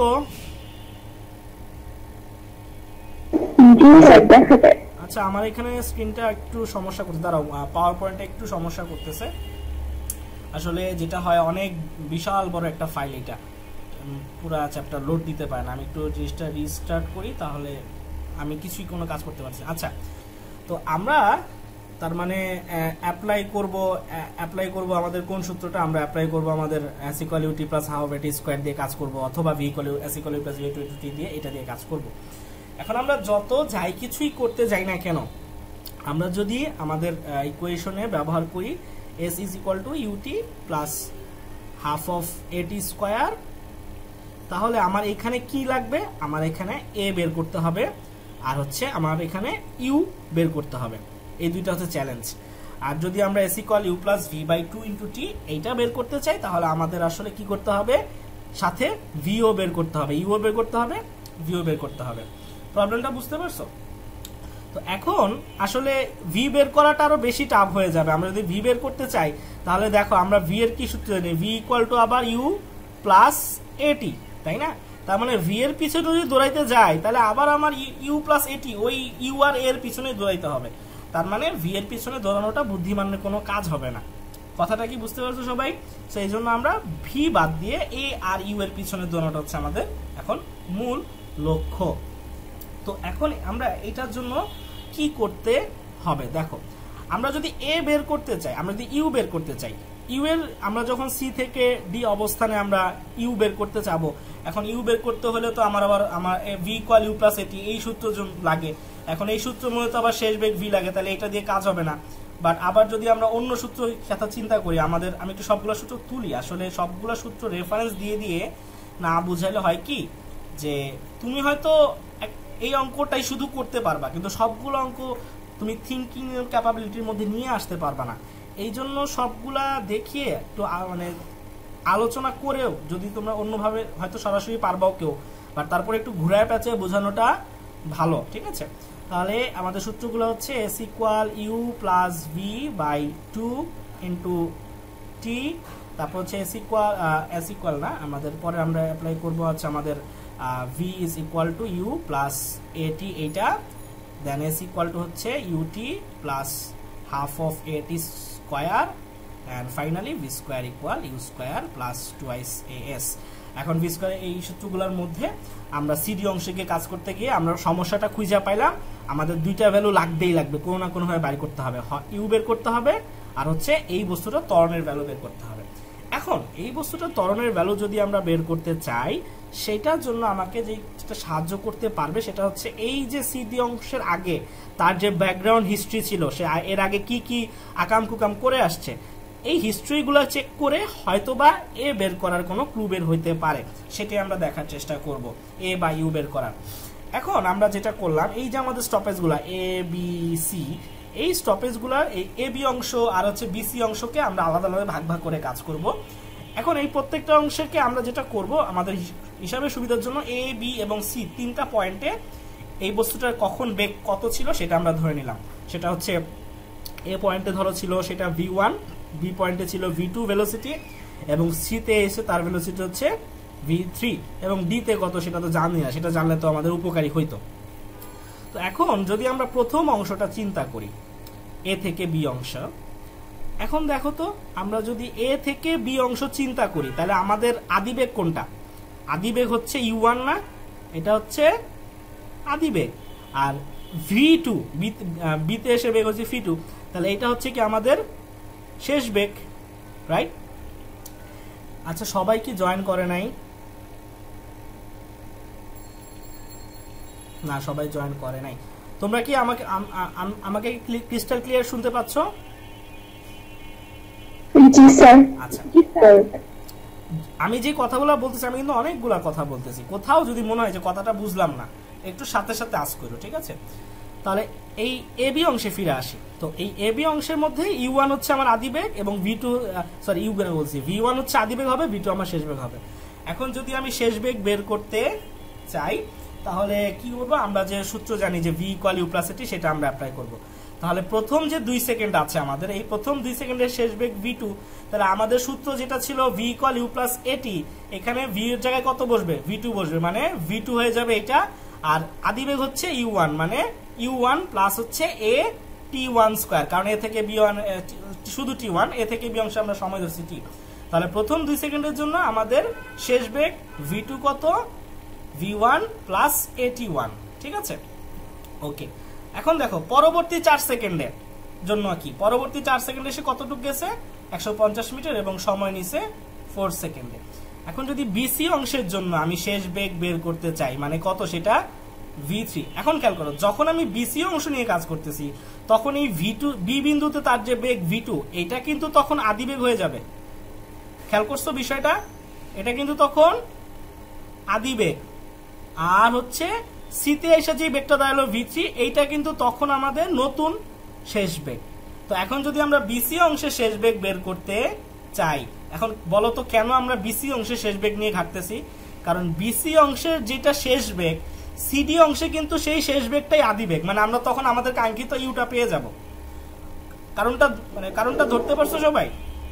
আচ্ছা আমার এখানে স্ক্রিনটা একটু সমস্যা করতে দাঁড়াও পাওয়ার পয়েন্টে একটু সমস্যা করতেছে আসলে যেটা হয় অনেক বিশাল বড় একটা ফাইল এটা পুরো চ্যাপ্টার লোড দিতে পারে না আমি একটু জিনিসটা রিস্টার্ট করি তাহলে আমি কিছুই কোনো কাজ করতে পারছি আচ্ছা তো আমরা তার মানে অ্যাপ্লাই করব আমাদের কোন সূত্রটা? আমরা অ্যাপ্লাই করব আমাদের s = ut + half of at square দিয়ে কাজ করব, অথবা v = s = u + v/t দিয়ে এটা দিয়ে কাজ করব। এখন আমরা যত যাই কিছুই করতে যাই না কেন, আমরা যদি আমাদের ইকুয়েশনে ব্যবহার করি s = ut + half of at square, তাহলে আমার এখানে কি লাগবে? আমার এখানে a বের করতে হবে, আর হচ্ছে আমার এখানে u বের করতে হবে। এই দুইটা হচ্ছে চ্যালেঞ্জ। আর যদি আমরা s = u + v/2 × t এইটা বের করতে চাই, তাহলে আমাদের আসলে কি করতে হবে? সাথে v ও বের করতে হবে, u ও বের করতে হবে, v ও বের করতে হবে। প্রবলেমটা বুঝতে পারছো? তো এখন আসলে v বের করাটা আরো বেশি টাফ হয়ে যাবে। আমরা যদি v বের করতে চাই, তাহলে দেখো আমরা v এর কি সূত্র জানি? v = আবার u + at, তাই না? তার মানে v এর পিছনে যদি দৌড়াইতে যাই, তাহলে আবার আমার u + at ওই u আর a এর পিছনে দৌড়াইতে হবে। তার মানে v এর পিছনে দৌড়ানোটা বুদ্ধিমানের কোনো কাজ হবে না। কথাটা কি বুঝতে পারছো সবাই? সেই জন্য আমরা v বাদ দিয়ে a আর u এর পিছনে দৌড়ানোটা হচ্ছে আমাদের এখন মূল লক্ষ্য। তো এখন আমরা এটার জন্য কি করতে হবে? দেখো, আমরা যদি a বের করতে চাই, আমরা যদি u বের করতে চাই, u এর আমরা যখন c থেকে d অবস্থানে আমরা u বের করতে চাবো, এখন u বের করতে হলে তো আমার v = u + at এই সূত্র লাগে। এখন এই সূত্র মূলত আবার শেষ বেগ v লাগে, তাহলে এটা দিয়ে কাজ হবে না। বাট আবার যদি আমরা অন্য সূত্র কথা চিন্তা করি, আমি একটু সবগুলো সূত্র তুলি। আসলে সবগুলো সূত্র রেফারেন্স দিয়ে না বুঝাইলে হয় কি, যে তুমি হয়তো এই অঙ্কটাই শুধু করতে পারবা, কিন্তু সবগুলো অঙ্ক তুমি থিঙ্কিং ক্যাপাবিলিটির মধ্যে নিয়ে আসতে পারবা না। এই জন্য সবগুলা দেখিয়ে একটু মানে আলোচনা করেও যদি তোমরা অন্যভাবে হয়তো সরাসরি পারবাও কেউ, বাট তারপরে একটু ঘুরায় পেঁচে বোঝানোটা ভালো, ঠিক আছে? তাহলে আমাদের সূত্রগুলো হচ্ছে s = u + v/2 × t, তারপর হচ্ছে s equal না, আমাদের পরে আমরা অ্যাপ্লাই করব হচ্ছে আমাদের v = u + at এইটা, দেন s = হচ্ছে ut + half of at square, and finally v² = u² + twice as। এখন v² এই সূত্রগুলোর মধ্যে আমরা সিডি অংশে গিয়ে কাজ করতে গিয়ে আমরা সমস্যাটা খুঁজে পাইলাম, আমাদের দুইটা ভ্যালু লাগবে, কোনো না কোনো ভাবে বের করতে হবে, u বের করতে হবে, আর হচ্ছে এই বস্তুটা ত্বরণের ভ্যালু বের করতে হবে। এখন এই বস্তুটা ত্বরণের ভ্যালু যদি আমরা বের করতে চাই, সেটার জন্য আমাকে যেটা সাহায্য করতে পারবে সেটা হচ্ছে এই যে সিডি অংশের আগে তার যে ব্যাকগ্রাউন্ড হিস্ট্রি ছিল, সে এর আগে কি কি আকাম কুকাম করে আসছে, এই হিস্ট্রিগুলো চেক করে হয়তোবা এ বের করার কোনো ক্লু বের হইতে পারে, সেটাই আমরা দেখার চেষ্টা করব, এ বা ইউ বের করার। এখন আমরা যেটা করলাম, এই যে আমাদের স্টপেজগুলো এ বি সি, এই স্টপেজগুলোর এই এ বি অংশ আর হচ্ছে বিসি অংশকে আমরা আলাদা আলাদা ভাগ করে কাজ করব। এখন এই প্রত্যেকটা অংশকে আমরা যেটা করব, আমাদের হিসাবে সুবিধার জন্য এ বি এবং সি তিনটা পয়েন্টে এই বস্তুটার কখন বেগ কত ছিল সেটা আমরা ধরে নিলাম। সেটা হচ্ছে এ পয়েন্টে ধরো ছিল সেটা v1, বি পয়েন্টে ছিল v2 ভেলোসিটি, এবং সিতে এসে তার ভেলোসিটি হচ্ছে v3, এবং ডিতে কত সেটা তো জানি না, সেটা জানলে তো আমাদের উপকারী হইতো। তো এখন যদি আমরা প্রথম অংশটা চিন্তা করি, এ থেকে বি অংশ, এখন দেখো তো আমরা যদি এ থেকে বি অংশ চিন্তা করি, তাহলে আমাদের আদিবেগ কোনটা? আদিবেগ হচ্ছে u1 না, এটা হচ্ছে আদিবেগ, আর v2 বিতে এসে বেগ হচ্ছে v2, তাহলে এটা হচ্ছে কি আমাদের শেষ বেগ, রাইট? আচ্ছা, সবাই কি জয়েন করে নাই? না, সবাই জয়েন করে নাই। তোমরা কি আমাকে ক্রিস্টাল ক্লিয়ার শুনতে পাচ্ছ? জি স্যার। আচ্ছা, জি স্যার। আমি যে কথাগুলো বলতেছি, আমি কিন্তু অনেকগুলা কথা বলতেছি, কোথাও যদি মনে হয় যে কথাটা বুঝলাম না, একটু সাথে সাথে আস্ক করো, ঠিক আছে? তাহলে এই এ বি অংশে ফিরে আসি। তো এই এ বি অংশের মধ্যে u1 হচ্ছে আমার আদিবেগ, এবং v2 সরি ইউ কেন বলছি, v1 হচ্ছে আদিবেগ হবে, v2 আমার শেষ বেগ হবে। এখন যদি আমি শেষ বেগ বের করতে চাই, তাহলে কি করবো? আমরা যে সূত্র জানি যে v = u + at, সেটা আমরা অ্যাপ্লাই করব। তাহলে প্রথম যে 2 সেকেন্ড আছে আমাদের, এই প্রথম 2 সেকেন্ডের শেষ বেগ v2, তাহলে আমাদের সূত্র যেটা ছিল v = u + at, এখানে v এর জায়গায় কত বসবে? v2 বসবে, মানে v2 হয়ে যাবে এটা, আর আদিবেগ হচ্ছে u1, মানে u1 প্লাস হচ্ছে a t1², কারণ এ থেকে b1 শুধু t1, এ থেকে b অংশে আমরা সময় ধরছি t। তাহলে প্রথম 2 সেকেন্ডের জন্য আমাদের শেষ বেগ v2 কত? v1 প্লাস at1, ঠিক আছে? ওকে, এখন দেখো পরবর্তী 4 সেকেন্ডে জন্য কি পরবর্তী 4 সেকেন্ডে সে কতটুকু গেছে 150 মিটার এবং সময় নিছে 4 সেকেন্ডে। এখন যদি বিসি অংশের জন্য আমি শেষ বেগ বের করতে চাই মানে কত সেটা v3। এখন খেয়াল করো যখন আমি বিসি অংশ নিয়ে কাজ করতেছি তখন এই v2 বি বিন্দুতে তার যে বেগ v2 এটা কিন্তু তখন আদি বেগ হয়ে যাবে। খেয়াল করছো বিষয়টা, এটা কিন্তু তখন আদি বেগ। আর হচ্ছে সিতে এসে যে বেগটা দাঁড়ালো v3 এইটা কিন্তু তখন আমাদের নতুন শেষ বেগ। তো এখন যদি আমরা বিসি অংশের শেষ বেগ বের করতে চাই, এখন বলো তো কেন আমরা বিসি অংশের শেষ বেগ নিয়ে ঘাটতেছি? কারণ বিসি অংশের যেটা শেষ বেগ সিডি অংশে কিন্তু সেই শেষ বেগটাই আদি বেগ, মানে আমরা তখন আমাদের কাঙ্ক্ষিত ইউটা পেয়ে যাব। কারণটা ধরতে পারছো সবাই?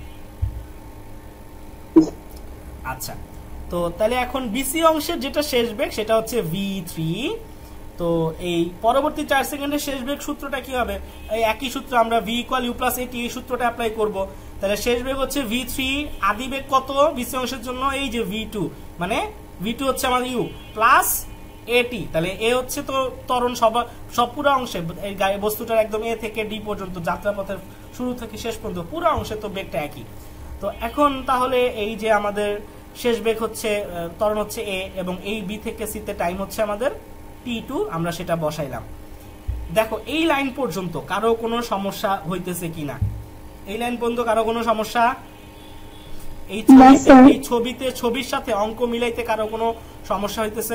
আচ্ছা, তো তাহলে এখন বিসি অংশের যেটা শেষ বেগ সেটা হচ্ছে v3। তো এই পরবর্তী 4 সেকেন্ডের শেষ বেগ সূত্রটা কি হবে? এই একই সূত্র, আমরা v = u + at এই সূত্রটা অ্যাপ্লাই করব। তাহলে শেষ বেগ হচ্ছে v3, আদি বেগ কত বিসি অংশের জন্য? এই যে v2, মানে v2 হচ্ছে আমাদের u প্লাস at। তাহলে এ হচ্ছে তো ত্বরণ সব পুরো অংশে, এই বস্তুটার একদম এ থেকে ডি পর্যন্ত যাত্রাপথের শুরু থেকে শেষ পর্যন্ত পুরো অংশে তো বেগটা একই। তো এখন তাহলে এই যে আমাদের শেষ বেগ হচ্ছে ত্বরণ হচ্ছে এ এবং এই বি থেকে সি তে টাইম হচ্ছে আমাদের t2, আমরা সেটা বসাইলাম। দেখো এই লাইন পর্যন্ত কারো কোনো সমস্যা হইতেছে কিনা? এই লাইন পর্যন্ত কারো কোনো সমস্যা? এই ছবিতে ছবির সাথে অঙ্ক মিলাইতে কারো কোনো সমস্যা হইতেছে?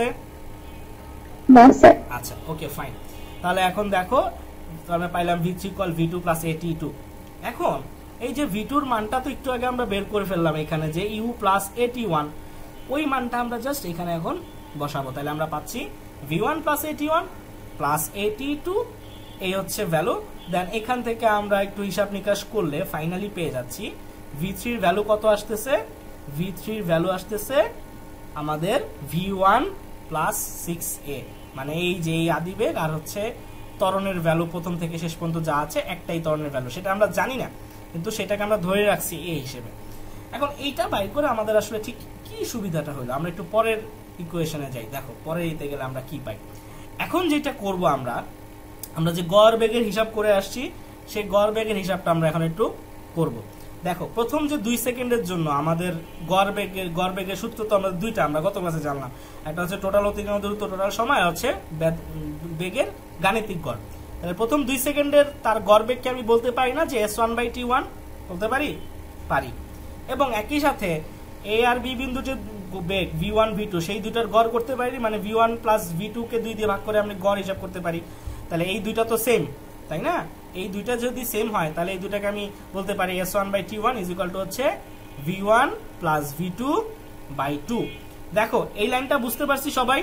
আচ্ছা, ওকে ফাইন। তাহলে এখন দেখো আমরা পাইলাম v3 = v2 + at2। এখন এই যে v2 এর মানটা তো একটু আগে আমরা বের করে ফেললাম এখানে, যে u + at1, ওই মানটা আমরা জাস্ট এখানে এখন বসাবো। তাহলে আমরা পাচ্ছি v1 + at1 + at2, এই হচ্ছে ভ্যালু। দেন এখান থেকে আমরা একটু হিসাব নিকাশ করলে ফাইনালি পেয়ে যাচ্ছি v3 এর ভ্যালু কত আসতেছে? v3 এর ভ্যালু আসতেছে আমাদের v1 + 6a, মানে এই যে এই আদিবেগ আর হচ্ছে ত্বরণের ভ্যালু প্রথম থেকে শেষ পর্যন্ত যা আছে একটাই ত্বরণের ভ্যালু, সেটা আমরা জানি না কিন্তু সেটাকে আমরা ধরে রাখছি a হিসেবে। এখন এইটা বাইর করে আমাদের আসলে ঠিক কি সুবিধাটা হলো? আমরা একটু পরের ইকুয়েশনে যাই। দেখো পরে এতে গেলে আমরা কি পাই। এখন যেটা করব আমরা যে গড় বেগের হিসাব করে আসছি সেই গড় বেগের হিসাবটা আমরা এখন একটু করব। দেখো প্রথম যে 2 সেকেন্ডের জন্য আমাদের গড় বেগের সূত্র তো আমরা দুইটা আমরা গত ক্লাসে জানলাম, একটা হচ্ছে টোটাল অতিক্রান্ত দূরত্ব টোটাল সময়, হচ্ছে বেগের গাণিতিক গড়। তাহলে প্রথম 2 সেকেন্ডের তার গড় বেগকে আমি বলতে পারি না যে s1/t1 বলতে পারি। এবং একই সাথে a আর b বিন্দু যে বেগ v1 v2 সেই দুটার গড় করতে পারি, মানে v1 + v2 কে 2 দিয়ে ভাগ করে আমি গড় হিসাব করতে পারি। তাহলে এই দুইটা তো সেম, তাই না? এই দুইটা যদি সেম হয় তাহলে এই দুটাকে আমি বলতে পারি s1/t1 = হচ্ছে v1 + v2/2। দেখো এই লাইনটা বুঝতে পারছি সবাই?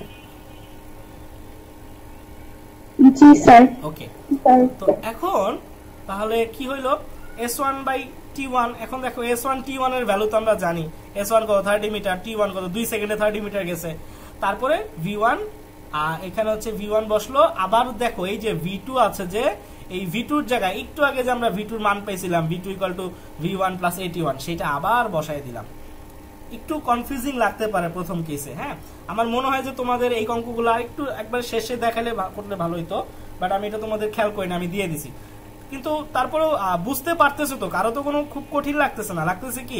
জি স্যার। ওকে, তো এখন তাহলে কি হইলো s1/t1। এখন দেখো s1t1 এর ভ্যালু তো আমরা জানি, s1 কত 30 মিটার, t1 কত 2 সেকেন্ডে 30 মিটার গেছে। তারপরে v1 এখানে হচ্ছে v1 বসলো। আবার দেখো এই যে v2 আছে, যে এই v2 এর জায়গায় একটু আগে যে আমরা v2 এর মান পেয়েছিলাম v2 = v1 + at1, সেটা আবার বসায় দিলাম। একটু কনফিউজিং লাগতে পারে প্রথম কেসে, হ্যাঁ। আমার মনে হয় যে তোমাদের এই অঙ্কগুলো একটু একবার শেষে দেখালে করলে ভালো হতো, বাট আমি এটা তোমাদের খেয়াল করি না, আমি দিয়ে দিছি। কিন্তু তারপরেও বুঝতে পারতেছো তো? কারো তো কোনো খুব কঠিন লাগতেছে না? লাগতেছে কি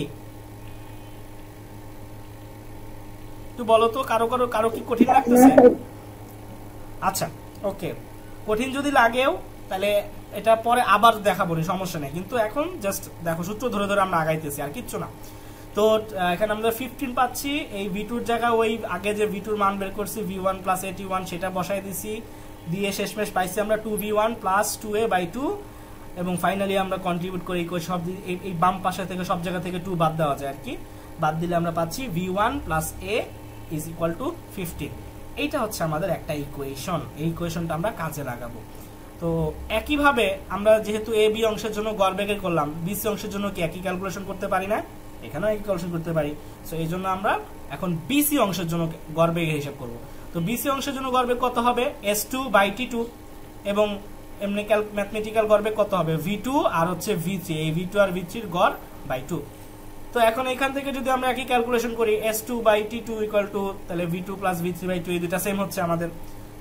একটু বলো তো, কারো কি কঠিন লাগতেছে? আচ্ছা, ওকে, কঠিন যদি লাগেও তাহলে এটা পরে আবার দেখাবো, সমস্যা নেই। কিন্তু এখন জাস্ট দেখো সূত্র ধরে ধরে আমরা আগাইতেছি, আর কিচ্ছু না। তো এখানে আমরা 15 পাচ্ছি। এই v2 এর জায়গায় ওই আগে যে v2 এর মান বের করছি v1 + at1 সেটা বসাই দিছি, দিয়ে শেষমেশ পাইছি আমরা 2v1 + 2a/2। এবং ফাইনালি আমরা কন্ট্রিবিউট করি সব, এই বাম পাশে থেকে সব জায়গা থেকে 2 বাদ দেওয়া যায় আর কি, বাদ দিলে আমরা পাচ্ছি v1 + a = 15। এইটা হচ্ছে আমাদের একটা ইকুয়েশন। এই ইকুয়েশনটা আমরা কাজে লাগাবো। তো একইভাবে আমরা যেহেতু এ বি অংশের জন্য গড় বেগের করলাম, বিসি অংশের জন্য কি একই ক্যালকুলেশন করতে পারি না? এখানেও একই ক্যালকুলেশন করতে পারি। সো এই জন্য আমরা এখন বিসি অংশের জন্য গড় বেগের হিসাব করব। তো বিসি অংশের জন্য গড় বেগ কত হবে? s2/t2, এবং এমনি ম্যাথমেটিক্যাল গড় বেগ কত হবে? v2 আর হচ্ছে v3, এই v2 আর v3 এর গড় বাই 2। তো এখন এখান থেকে যদি আমরা একই ক্যালকুলেশন করি s2/t2 = তাহলে v2 + v3/2, এই দুটো সেম হচ্ছে আমাদের।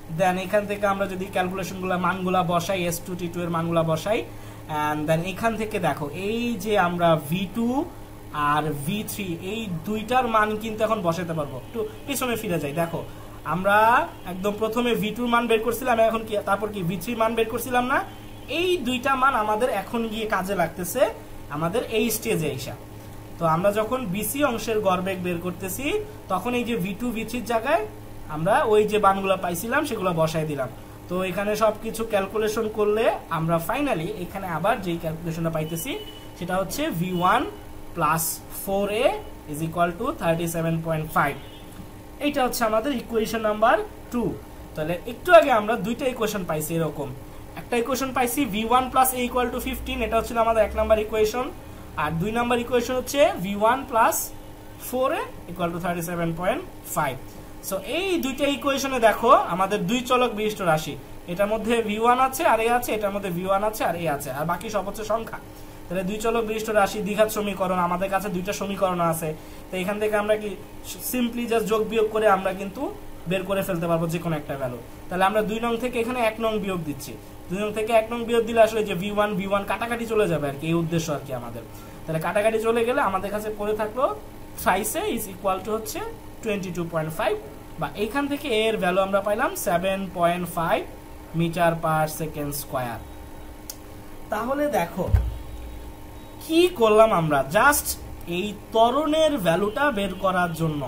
দেন এখান থেকে আমরা যদি ক্যালকুলেশনগুলো মানগুলা বসাই S2 T2 এর মানগুলা বসাই, এন্ড দেন এখান থেকে দেখো এই যে আমরা V2 আর V3 এই দুইটার মান কিন্তু এখন বসাতে পারবো। একটু পিছনে ফিরে যাই, দেখো আমরা একদম প্রথমে V2 মান বের করছিলাম, এখন কি তারপর কি V3 মান বের করছিলাম না, এই দুইটা মান আমাদের এখন গিয়ে কাজে লাগতেছে আমাদের এই স্টেজে এসে। তো আমরা যখন বিসি অংশের গড় বেগ বের করতেছি তখন এই যে V2 V3 এর জায়গায় আমরা ওই যে মানগুলো পাইছিলাম সেগুলো বসাই দিলাম। তো এখানে সবকিছু ক্যালকুলেশন করলে আমরা ফাইনালি এখানে আবার যেই ক্যালকুলেশনটা পাইতেছি সেটা হচ্ছে V1 plus 4A is equal two 37.5। এইটা হচ্ছে আমাদের ইকুয়েশন নাম্বার 2। তাহলে একটু আগে আমরা দুইটা ইকুয়েশন পাইছি এরকম, একটা ইকুয়েশন পাইছি V1 plus A equal to 15, এটা হচ্ছে আমাদের 1 নাম্বার ইকুয়েশন, আর 2 নাম্বার ইকুয়েশন হচ্ছে V1 plus 4A equal to 37.5। So এই দুইটা ইকুয়েশনে দেখো আমাদের দুই চলক বিশিষ্ট রাশি, এটার মধ্যে V1 আছে আর A আছে, এটার মধ্যে V1 আছে আর A আছে, আর বাকি সব হচ্ছে সংখ্যা। তাহলে দুই চলক বিশিষ্ট রাশি দ্বিঘাত সমীকরণ, আমাদের কাছে দুইটা সমীকরণ আছে। তো এখান থেকে আমরা কি সিম্পলি জাস্ট যোগ বিয়োগ করে আমরা কিন্তু বের করে ফেলতে পারবো যে কোনো একটা ভ্যালু। তাহলে আমরা 2 নং থেকে এখানে 1 নং বিয়োগ দিচ্ছি, 2 নং থেকে 1 নং বিয়োগ দিলে আসলে যে V1 কাটাকাটি চলে যাবে আর কি, এই উদ্দেশ্য আর কি আমাদের। তাহলে কাটাকাটি চলে গেলে আমাদের কাছে পড়ে থাকলো 5A ইজ ইকুয়াল টু হচ্ছে 22.5, বা এইখান থেকে এর ভ্যালু আমরা পাইলাম 7.5 মিটার পার সেকেন্ড স্কয়ার। তাহলে দেখো কি করলাম আমরা, জাস্ট এই ত্বরণের ভ্যালুটা বের করার জন্য,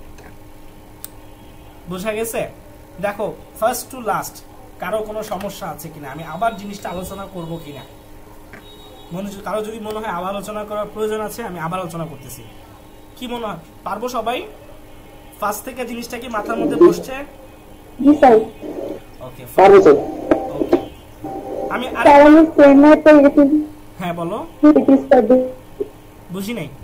বোঝা গেছে? দেখো ফার্স্ট টু লাস্ট কারো কোনো সমস্যা আছে কিনা, আমি আবার জিনিসটা আলোচনা করব কিনা, কারো যদি মনে হয় আবার আলোচনা করার প্রয়োজন আছে আমি আবার আলোচনা করতেছি। কি মনে হয় পারবো সবাই? ফার্স্ট থেকে জিনিসটা কি মাথার মধ্যে বসছে? জি স্যার। ওকে পারবো স্যার। ওকে আমি স্যার আমি প্রেরণায় পেয়ে গেছি। হ্যাঁ বলো, ইট ইজ ফর বুঝি নাই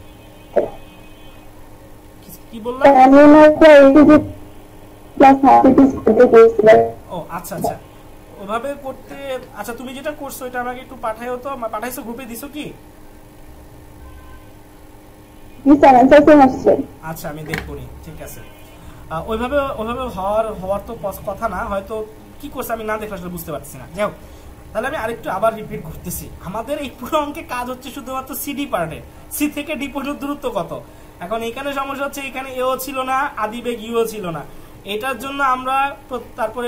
কি বললাম? স্যার আমি না sir it is plus half it is for the. ও আচ্ছা আচ্ছা, ওভাবে করতে, আচ্ছা তুমি যেটা করছো এটা আমাকে একটু পাঠাইও তো, পাঠাইছো গ্রুপে দিছো কি? জি স্যার অ্যানসার সেম আসছে। আচ্ছা আমি দেখবো নি, ঠিক আছে। ওইভাবে হওয়ার তো কথা না, হয়তো কি করছে আমি না দেখলে আসলে বুঝতে পারছি না। যাই হোক, তাহলে আমি আরেকটু আবার রিপিট করতেছি, আমাদের এই পুরো অঙ্কে কাজ হচ্ছে শুধুমাত্র সিডি পার্টে, সি থেকে ডি পর্যন্ত দূরত্ব কত। এখন এখানে সমস্যা হচ্ছে এখানে এও ছিল না, আদিবেগ ইউও ছিল না, এটার জন্য আমরা তারপরে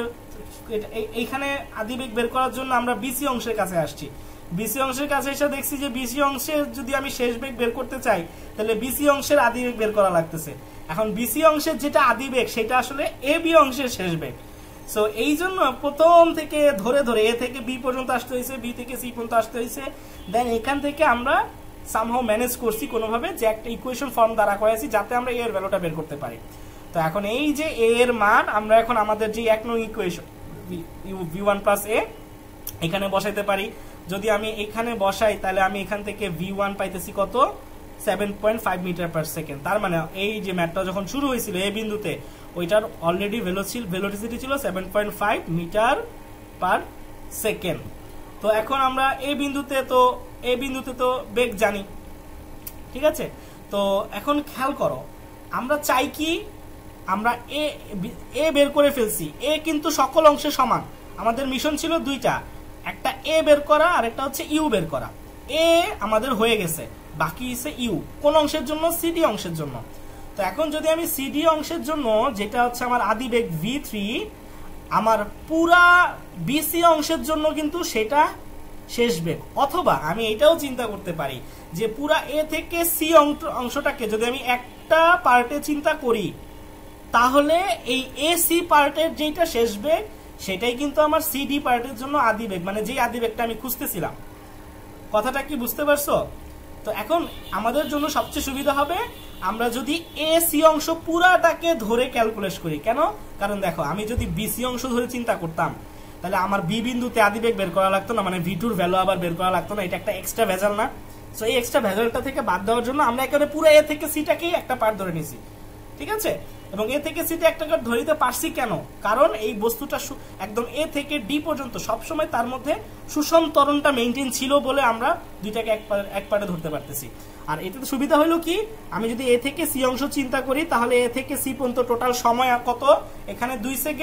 এইখানে আদিবেগ বের করার জন্য আমরা বিসি অংশের কাছে আসছি। বিসি অংশের কাছে এসে দেখছি যে বিসি অংশের যদি আমি শেষ বেগ বের করতে চাই তাহলে বিসি অংশের আদিবেগ বের করা লাগতেছে। এখন বিসি অংশের যেটা আদিবেগ সেটা আসলে এ বি অংশের শেষ বেগ। সো এই জন্য প্রথম থেকে ধরে ধরে এ থেকে বি পর্যন্ত আসতে হয়েছে, বি থেকে সি পর্যন্ত আসতে হয়েছে, দেন এখান থেকে আমরা সামহাও ম্যানেজ করছি কোনোভাবে যে একটা ইকুয়েশন ফর্ম দ্বারা করেছি যাতে আমরা এর ভ্যালুটা বের করতে পারি। তো এখন এই যে এ এর মান আমরা এখন আমাদের যে 1 নং ইকুয়েশন V1 প্লাস A এখানে বসাইতে পারি। যদি আমি এখানে বসাই তাহলে আমি এখান থেকে V1 পাইতেছি কত, 7.5 মিটার পার সেকেন্ড। তার মানে এই যে ম্যাথটা যখন শুরু হয়েছিল এই বিন্দুতে ওইটার অলরেডি ভেলোসিটি ছিল 7.5 মিটার পার সেকেন্ড। তো এখন আমরা এই বিন্দুতে তো বেগ জানি, ঠিক আছে? তো এখন খেয়াল করো, আমরা চাই কি, আমরা এ বের করে ফেলছি, এ কিন্তু সকল অংশে সমান। আমাদের মিশন ছিল দুইটা, একটা এ বের করা আর একটা হচ্ছে ইউ বের করা। এ আমাদের হয়ে গেছে, বাকি হচ্ছে ইউ কোন অংশের জন্য, সিডি অংশের জন্য। তো এখন যদি আমি সিডি অংশের জন্য যেটা হচ্ছে আমার আদিবেগ V3, আমার পুরা বিসি অংশের জন্য কিন্তু সেটা শেষ বেগ। অথবা আমি এটাও চিন্তা করতে পারি যে পুরা এ থেকে সি অংশটাকে যদি আমি একটা পার্টে চিন্তা করি তাহলে এই এসি পার্টের যেটা শেষ বেগ সেটাই কিন্তু আমার সিডি পার্টের জন্য আদিবেগ, মানে যে আদিবেগটা আমি খুঁজতেছিলাম। কথাটা কি বুঝতে পারছো? তো এখন আমাদের জন্য সবচেয়ে সুবিধা হবে আমরা যদি এসি অংশ পুরাটাকে ধরে ক্যালকুলেট করি। কেন? কারণ দেখো আমি যদি বিসি অংশ ধরে চিন্তা করতাম তাহলে আমার বি বিন্দুতে আদিবেগ বের করা লাগতো না, মানে V2 ভ্যালু আবার বের করা লাগতো না, এটা একটা এক্সট্রা ভেজাল না? সো এই এক্সট্রা ভেজালটা থেকে বাদ দেওয়ার জন্য আমরা একেবারে পুরো এ থেকে সিটাকেই একটা পার্ট ধরে নিয়েছি, ঠিক আছে? এবং এ থেকে সিতে একটা কার্ড ধরিতে পারছি কেন? কারণ এই বস্তুটা একদম এ থেকে ডি পর্যন্ত সবসময় তার মধ্যে সুষম ত্বরণটা মেনটেন ছিল বলে আমরা দুইটাকে এক পার্টে ধরতে পারতেছি। আর এটাতে সুবিধা হলো কি, আমি যদি এ থেকে সি অংশ চিন্তা করি তাহলে এ থেকে সি পর্যন্ত টোটাল সময় কত, এখানে 2 সেকেন্ড,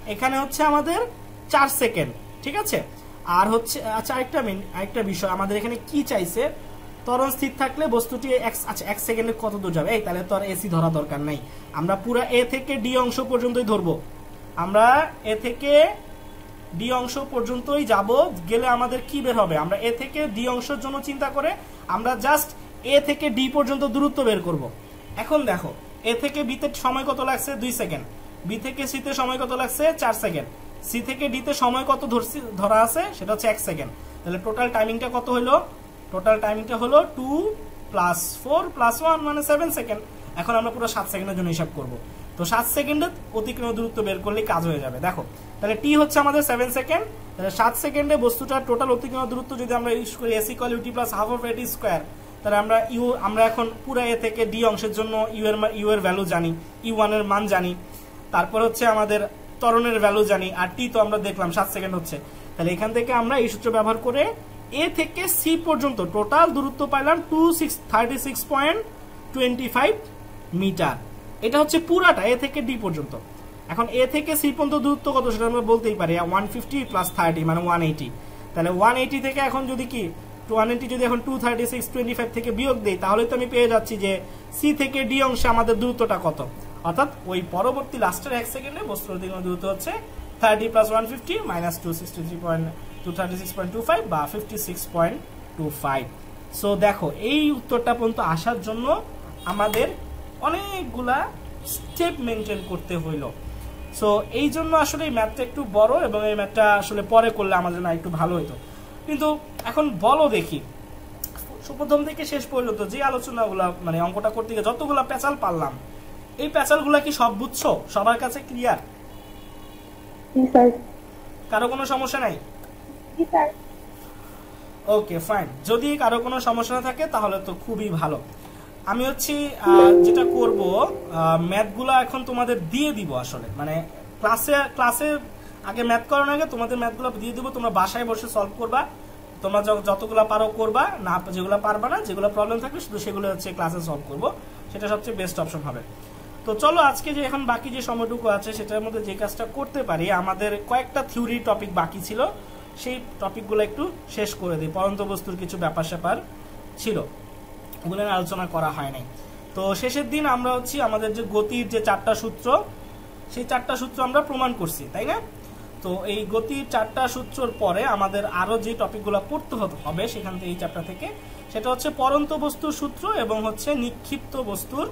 এখানে হচ্ছে আমাদের 4 সেকেন্ড, ঠিক আছে। আর হচ্ছে আচ্ছা আরেকটা বিষয়, আমাদের এখানে কি চাইছে, ত্বরণ স্থির থাকলে বস্তুটি আচ্ছা 1 সেকেন্ডে কত দূর যাবে, এই তাহলে তো আর এসি ধরা দরকার নাই, আমরা পুরো এ থেকে ডি অংশ পর্যন্তই ধরবো। আমরা এ থেকে ডি অংশ পর্যন্তই যাব, গেলে আমাদের কি বের হবে, আমরা এ থেকে ডি অংশের জন্য চিন্তা করে আমরা জাস্ট এ থেকে ডি পর্যন্ত দূরত্ব বের করব। এখন দেখো এ থেকে বি তে সময় কত লাগছে 2 সেকেন্ড, বি থেকে সি তে সময় কত লাগছে 4 সেকেন্ড, সি থেকে ডি তে সময় কত ধরা আছে সেটা হচ্ছে 1 সেকেন্ড। তাহলে টোটাল টাইমিংটা কত হলো, টোটাল টাইমিংটা হলো 2 + 4 + 1 মানে 7 সেকেন্ড। এখন আমরা পুরো 7 সেকেন্ডের জন্য হিসাব করব। তো 7 সেকেন্ডে অতিক্রান্ত দূরত্ব বের করলেই কাজ হয়ে যাবে। দেখো তাহলে টি হচ্ছে আমাদের 7 সেকেন্ড, তাহলে 7 সেকেন্ডে বস্তুটার টোটাল অতিক্রান্ত দূরত্ব যদি আমরা ইউজ করি s = ut + half of at square, তাহলে আমরা এখন পুরো এ থেকে ডি অংশের জন্য ইউ এর ভ্যালু জানি, u1 এর মান জানি, তারপর হচ্ছে আমাদের ত্বরণের ভ্যালু জানি, আর টি তো আমরা দেখলাম 7 সেকেন্ড হচ্ছে। তাহলে এখান থেকে আমরা এই সূত্র ব্যবহার করে এ থেকে সি পর্যন্ত টোটাল দূরত্ব পাইলাম 36.25 মিটার। এটা হচ্ছে পুরাটা এ থেকে ডি পর্যন্ত। এখন এ থেকে সি পর্যন্ত দূরত্ব কত সেটা আমরা বলতেই পারি 150 + 30 মানে 180। তাহলে 180 থেকে এখন যদি কি 180 যদি এখন 236.25 থেকে বিয়োগ দেই, তাহলে তো আমি পেয়ে যাচ্ছি যে সি থেকে ডি অংশে আমাদের দূরত্বটা কত, অর্থাৎ ওই পরবর্তী লাস্টের 1 সেকেন্ডে বস্তুর অতিক্রান্ত দূরত্ব হচ্ছে 30 + 150 - 236.25 বা 56.25। সো দেখো এই উত্তরটা পর্যন্ত আসার জন্য আমাদের অনেকগুলা স্টেপ মেনটেন করতে হইল। সো এই জন্য আসলে এই ম্যাথটা একটু বড়, এবং এই ম্যাথটা আসলে পরে করলে আমাদের জন্য একটু ভালো হতো। কিন্তু এখন বলো দেখি, প্রথম থেকে শেষ পর্যন্ত যে আলোচনাগুলো মানে অঙ্কটা করতে গিয়ে যতগুলা প্যাচাল পারলাম, এই প্যাচালগুলা কি সব বুঝছো, সবার কাছে ক্লিয়ার? কারো কোনো সমস্যা নাই? ওকে ফাইন, যদি কারো কোনো সমস্যা না থাকে তাহলে তো খুবই ভালো। আমি হচ্ছে যেটা করব, ম্যাথগুলো এখন তোমাদের দিয়ে দিব, আসলে মানে ক্লাসে আগে ম্যাথ করানোর আগে তোমাদের ম্যাথগুলো দিয়ে দিব, তোমরা বাসায় বসে সলভ করবা, তোমরা যতগুলো পারো করবা, না যেগুলো পারবা না, যেগুলো প্রবলেম থাকবে শুধু সেগুলো হচ্ছে ক্লাসে সলভ করব, সেটা সবচেয়ে বেস্ট অপশন হবে। তো চলো আজকে যে এখন বাকি যে সময়টুকু আছে সেটার মধ্যে যে কাজটা করতে পারি, আমাদের কয়েকটা থিওরি টপিক বাকি ছিল, সেই টপিকগুলো একটু শেষ করে দিই। পরন্ত বস্তুর কিছু ব্যাপার স্যাপার ছিল, ওগুলো আলোচনা করা হয় নাই। তো শেষের দিন আমরা হচ্ছে আমাদের যে গতির যে 4টা সূত্র, সেই 4টা সূত্র আমরা প্রমাণ করছি, তাই না? তো এই গতির 4টা সূত্রর পরে আমাদের আরো যে টপিকগুলো পড়তে হবে সেখান থেকে, এই চ্যাপ্টার থেকে, সেটা হচ্ছে পরন্ত বস্তুর সূত্র এবং হচ্ছে নিক্ষিপ্ত বস্তুর,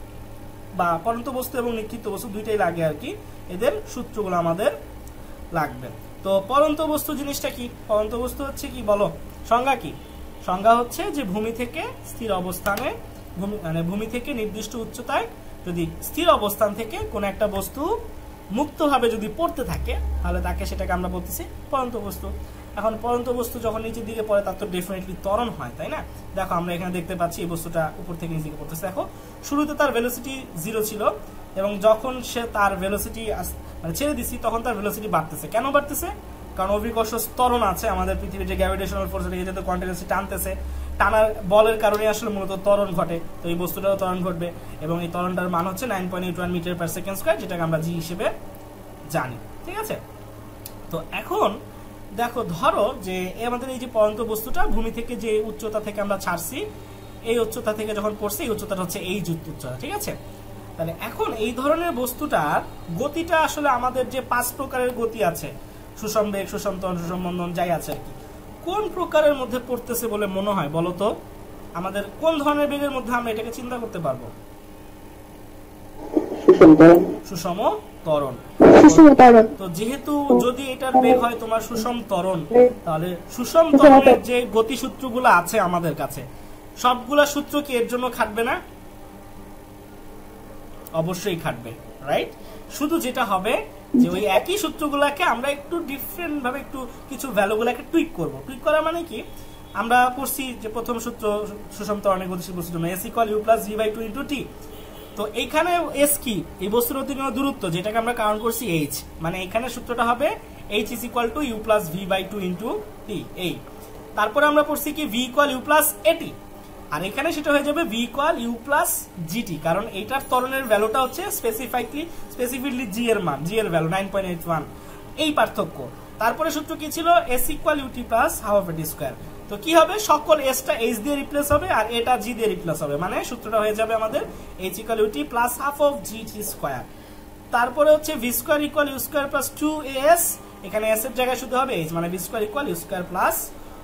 বা পরন্ত বস্তু এবং নিক্ষিপ্ত বস্তু দুইটাই লাগে আর কি, এদের সূত্রগুলো আমাদের লাগবে। তো পরন্ত বস্তু জিনিসটা কি? পরন্ত বস্তু হচ্ছে কি বলো, সংজ্ঞা কি? সংজ্ঞা হচ্ছে যে ভূমি থেকে স্থির অবস্থানে, ভূমি থেকে নির্দিষ্ট উচ্চতায় যদি স্থির অবস্থান থেকে কোন একটা বস্তু মুক্তভাবে যদি পড়তে থাকে, তাহলে তাকে সেটাকে আমরা বলতেছি পরন্ত বস্তু। এখন পরন্ত বস্তু যখন নিচের দিকে পড়ে তার তো ডেফিনেটলি ত্বরণ হয়, তাই না? দেখো আমরা এখানে দেখতে পাচ্ছি এই বস্তুটা উপর থেকে নিচে দিকে পড়তেছে। দেখো শুরুতে তার ভেলোসিটি 0 ছিল, এবং যখন সে তার ভেলোসিটি মানে ছেড়ে দিছি তখন তার ভেলোসিটি বাড়তেছে। কেন বাড়তেছে? কারণ অভিকর্ষ ত্বরণ আছে আমাদের পৃথিবীর, যে গ্র্যাভিটেশনাল ফোর্স যেহেতু কন্টিনিউয়াসলি টানতেছে, টানার বলের কারণে আসলে মূলত ত্বরণ ঘটে। তো এই বস্তুটাও ত্বরণ ঘটবে, এবং এই ত্বরণটার মান হচ্ছে 9.81 মিটার/সেকেন্ড স্কয়ার, যেটাকে আমরা জি হিসেবে জানি, ঠিক আছে? তো এখন দেখো, ধরো যে আমাদের এই যে পরন্ত বস্তুটা ভূমি থেকে যে উচ্চতা থেকে আমরা ছাড়ছি, এই উচ্চতা থেকে যখন পড়ছে, এই উচ্চতাটা হচ্ছে এই উচ্চতা, ঠিক আছে? তাহলে এখন এই ধরনের বস্তুটার গতিটা আসলে আমাদের যে 5 প্রকারের গতি আছে, সুষম বেগ, সুষম ত্বরণ, সুষম মন্দন, যাই আছে আর কি, কোন প্রকারের মধ্যে পড়তেছে বলে মনে হয় বলো তো? আমাদের কোন ধরনের বেগের মধ্যে আমরা এটাকে চিন্তা করতে পারবো? সুষম ত্বরণ। তো যেহেতু যদি এটার বেগ হয় তোমার সুষম ত্বরণ, তাহলে সুষম ত্বরণের যে গতি সূত্রগুলো আছে আমাদের কাছে, সবগুলা সূত্র কি এর জন্য খাটবে না? অবশ্যই খাটবে, রাইট? শুধু যেটা হবে যে ওই একই সূত্রগুলোকে আমরা একটু ডিফারেন্ট ভাবে একটু কিছু ভ্যালুগুলোকে টুইক করব। টুইক করা মানে কি, আমরা পড়ছি যে প্রথম সূত্র সুষম ত্বরণের গতিশীল বস্তুর জন্য s = u + v/2 * t। তো এইখানে s কি? এই বস্তুর অতিক্রান্ত দূরত্ব, যেটাকে আমরা কাউন্ট করছি h, মানে এখানে সূত্রটা হবে h = u + v/2 * t। এই তারপরে আমরা পড়ছি কি v = u + at। আর এখানে সেটা হয়ে যাবে v equal u plus gt, কারণ এইটার ত্বরণের ভ্যালুটা হচ্ছে স্পেসিফিকলি g এর মান, g এর ভ্যালু 9.81, এই পার্থক্য। তারপরে সূত্র কি ছিল, s equal ut plus half of a t square. তো কি হবে, সকল s টা h দিয়ে রিপ্লেস হবে আর এটা g দিয়ে রিপ্লেস হবে, মানে সূত্রটা হয়ে যাবে আমাদের h equal ut plus half of gt square. তারপরে হচ্ছে v square equal u square plus 2as, এখানে s এর জায়গায় শুধু হবে h, মানে v square equal u square plus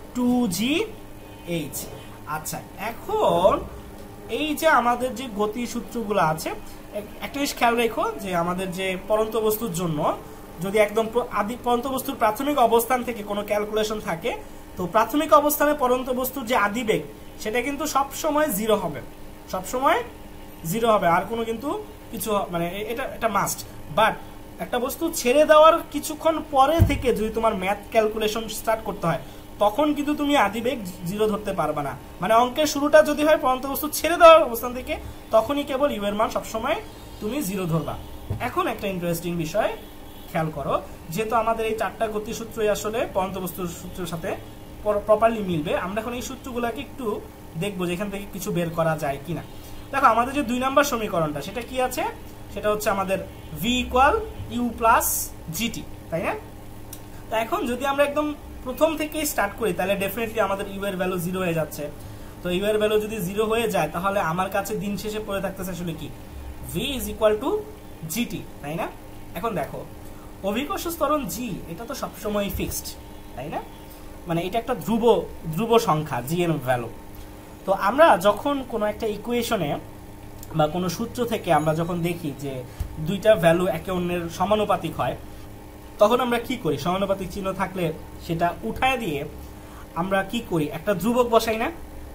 2gh। আচ্ছা, এখন এই যে আমাদের যে গতি সূত্রগুলো আছে, একটা জিনিস খেয়াল রেখো যে আমাদের যে পরন্ত বস্তুর জন্য যদি একদম পরন্ত বস্তুর প্রাথমিক অবস্থান থেকে কোনো ক্যালকুলেশন থাকে, তো প্রাথমিক অবস্থানে পরন্ত বস্তুর যে আদিবেগ সেটা কিন্তু সব সময় 0 হবে, সব সময় 0 হবে, আর কোনো কিন্তু কিছু মানে এটা মাস্ট। বাট একটা বস্তু ছেড়ে দেওয়ার কিছুক্ষণ পরে থেকে যদি তোমার ম্যাথ ক্যালকুলেশন স্টার্ট করতে হয়, তখন কিন্তু তুমি আদিবেগ 0 ধরতে পারবে না। মানে অঙ্কের শুরুটা যদি হয় পরন্ত বস্তু ছেড়ে দেওয়ার অবস্থান থেকে, তখনই কেবল ইউ এর মান সবসময় তুমি 0 ধরবা। এখন একটা ইন্টারেস্টিং বিষয় খেয়াল করো, যেহেতু আমাদের এই 4টা গতি সূত্রই আসলে পরন্ত বস্তুর সূত্রের সাথে প্রপারলি মিলবে, আমরা এখন এই সূত্রগুলোকে একটু দেখবো যে এখান থেকে কিছু বের করা যায় কিনা। দেখো, আমাদের যে 2 নম্বর সমীকরণটা সেটা কি আছে, সেটা হচ্ছে আমাদের v equal u plus gt, তাই না? তা এখন যদি আমরা একদম প্রথম থেকেই স্টার্ট করি, তাহলে ডেফিনেটলি আমাদের u এর ভ্যালু 0 হয়ে যাচ্ছে। তো u এর ভ্যালু যদি 0 হয়ে যায়, তাহলে আমার কাছে দিন শেষে পড়ে থাকতেছে আসলে কি, v is equal to gt, তাই না? এখন দেখো, অভিকর্ষ ত্বরণ g এটা তো সবসময় ফিক্সড, তাই না? মানে এটা একটা ধ্রুব সংখ্যা g এর ভ্যালু। তো আমরা যখন কোনো একটা ইকুয়েশনে বা কোনো সূত্র থেকে আমরা যখন দেখি যে দুইটা ভ্যালু একে অন্যের সমানুপাতিক হয়, তখন আমরা কি করি, সমানুপাতিক চিহ্ন থাকলে সেটা উঠায় দিয়ে আমরা কি করি, একটা ধ্রুবক বসাই না,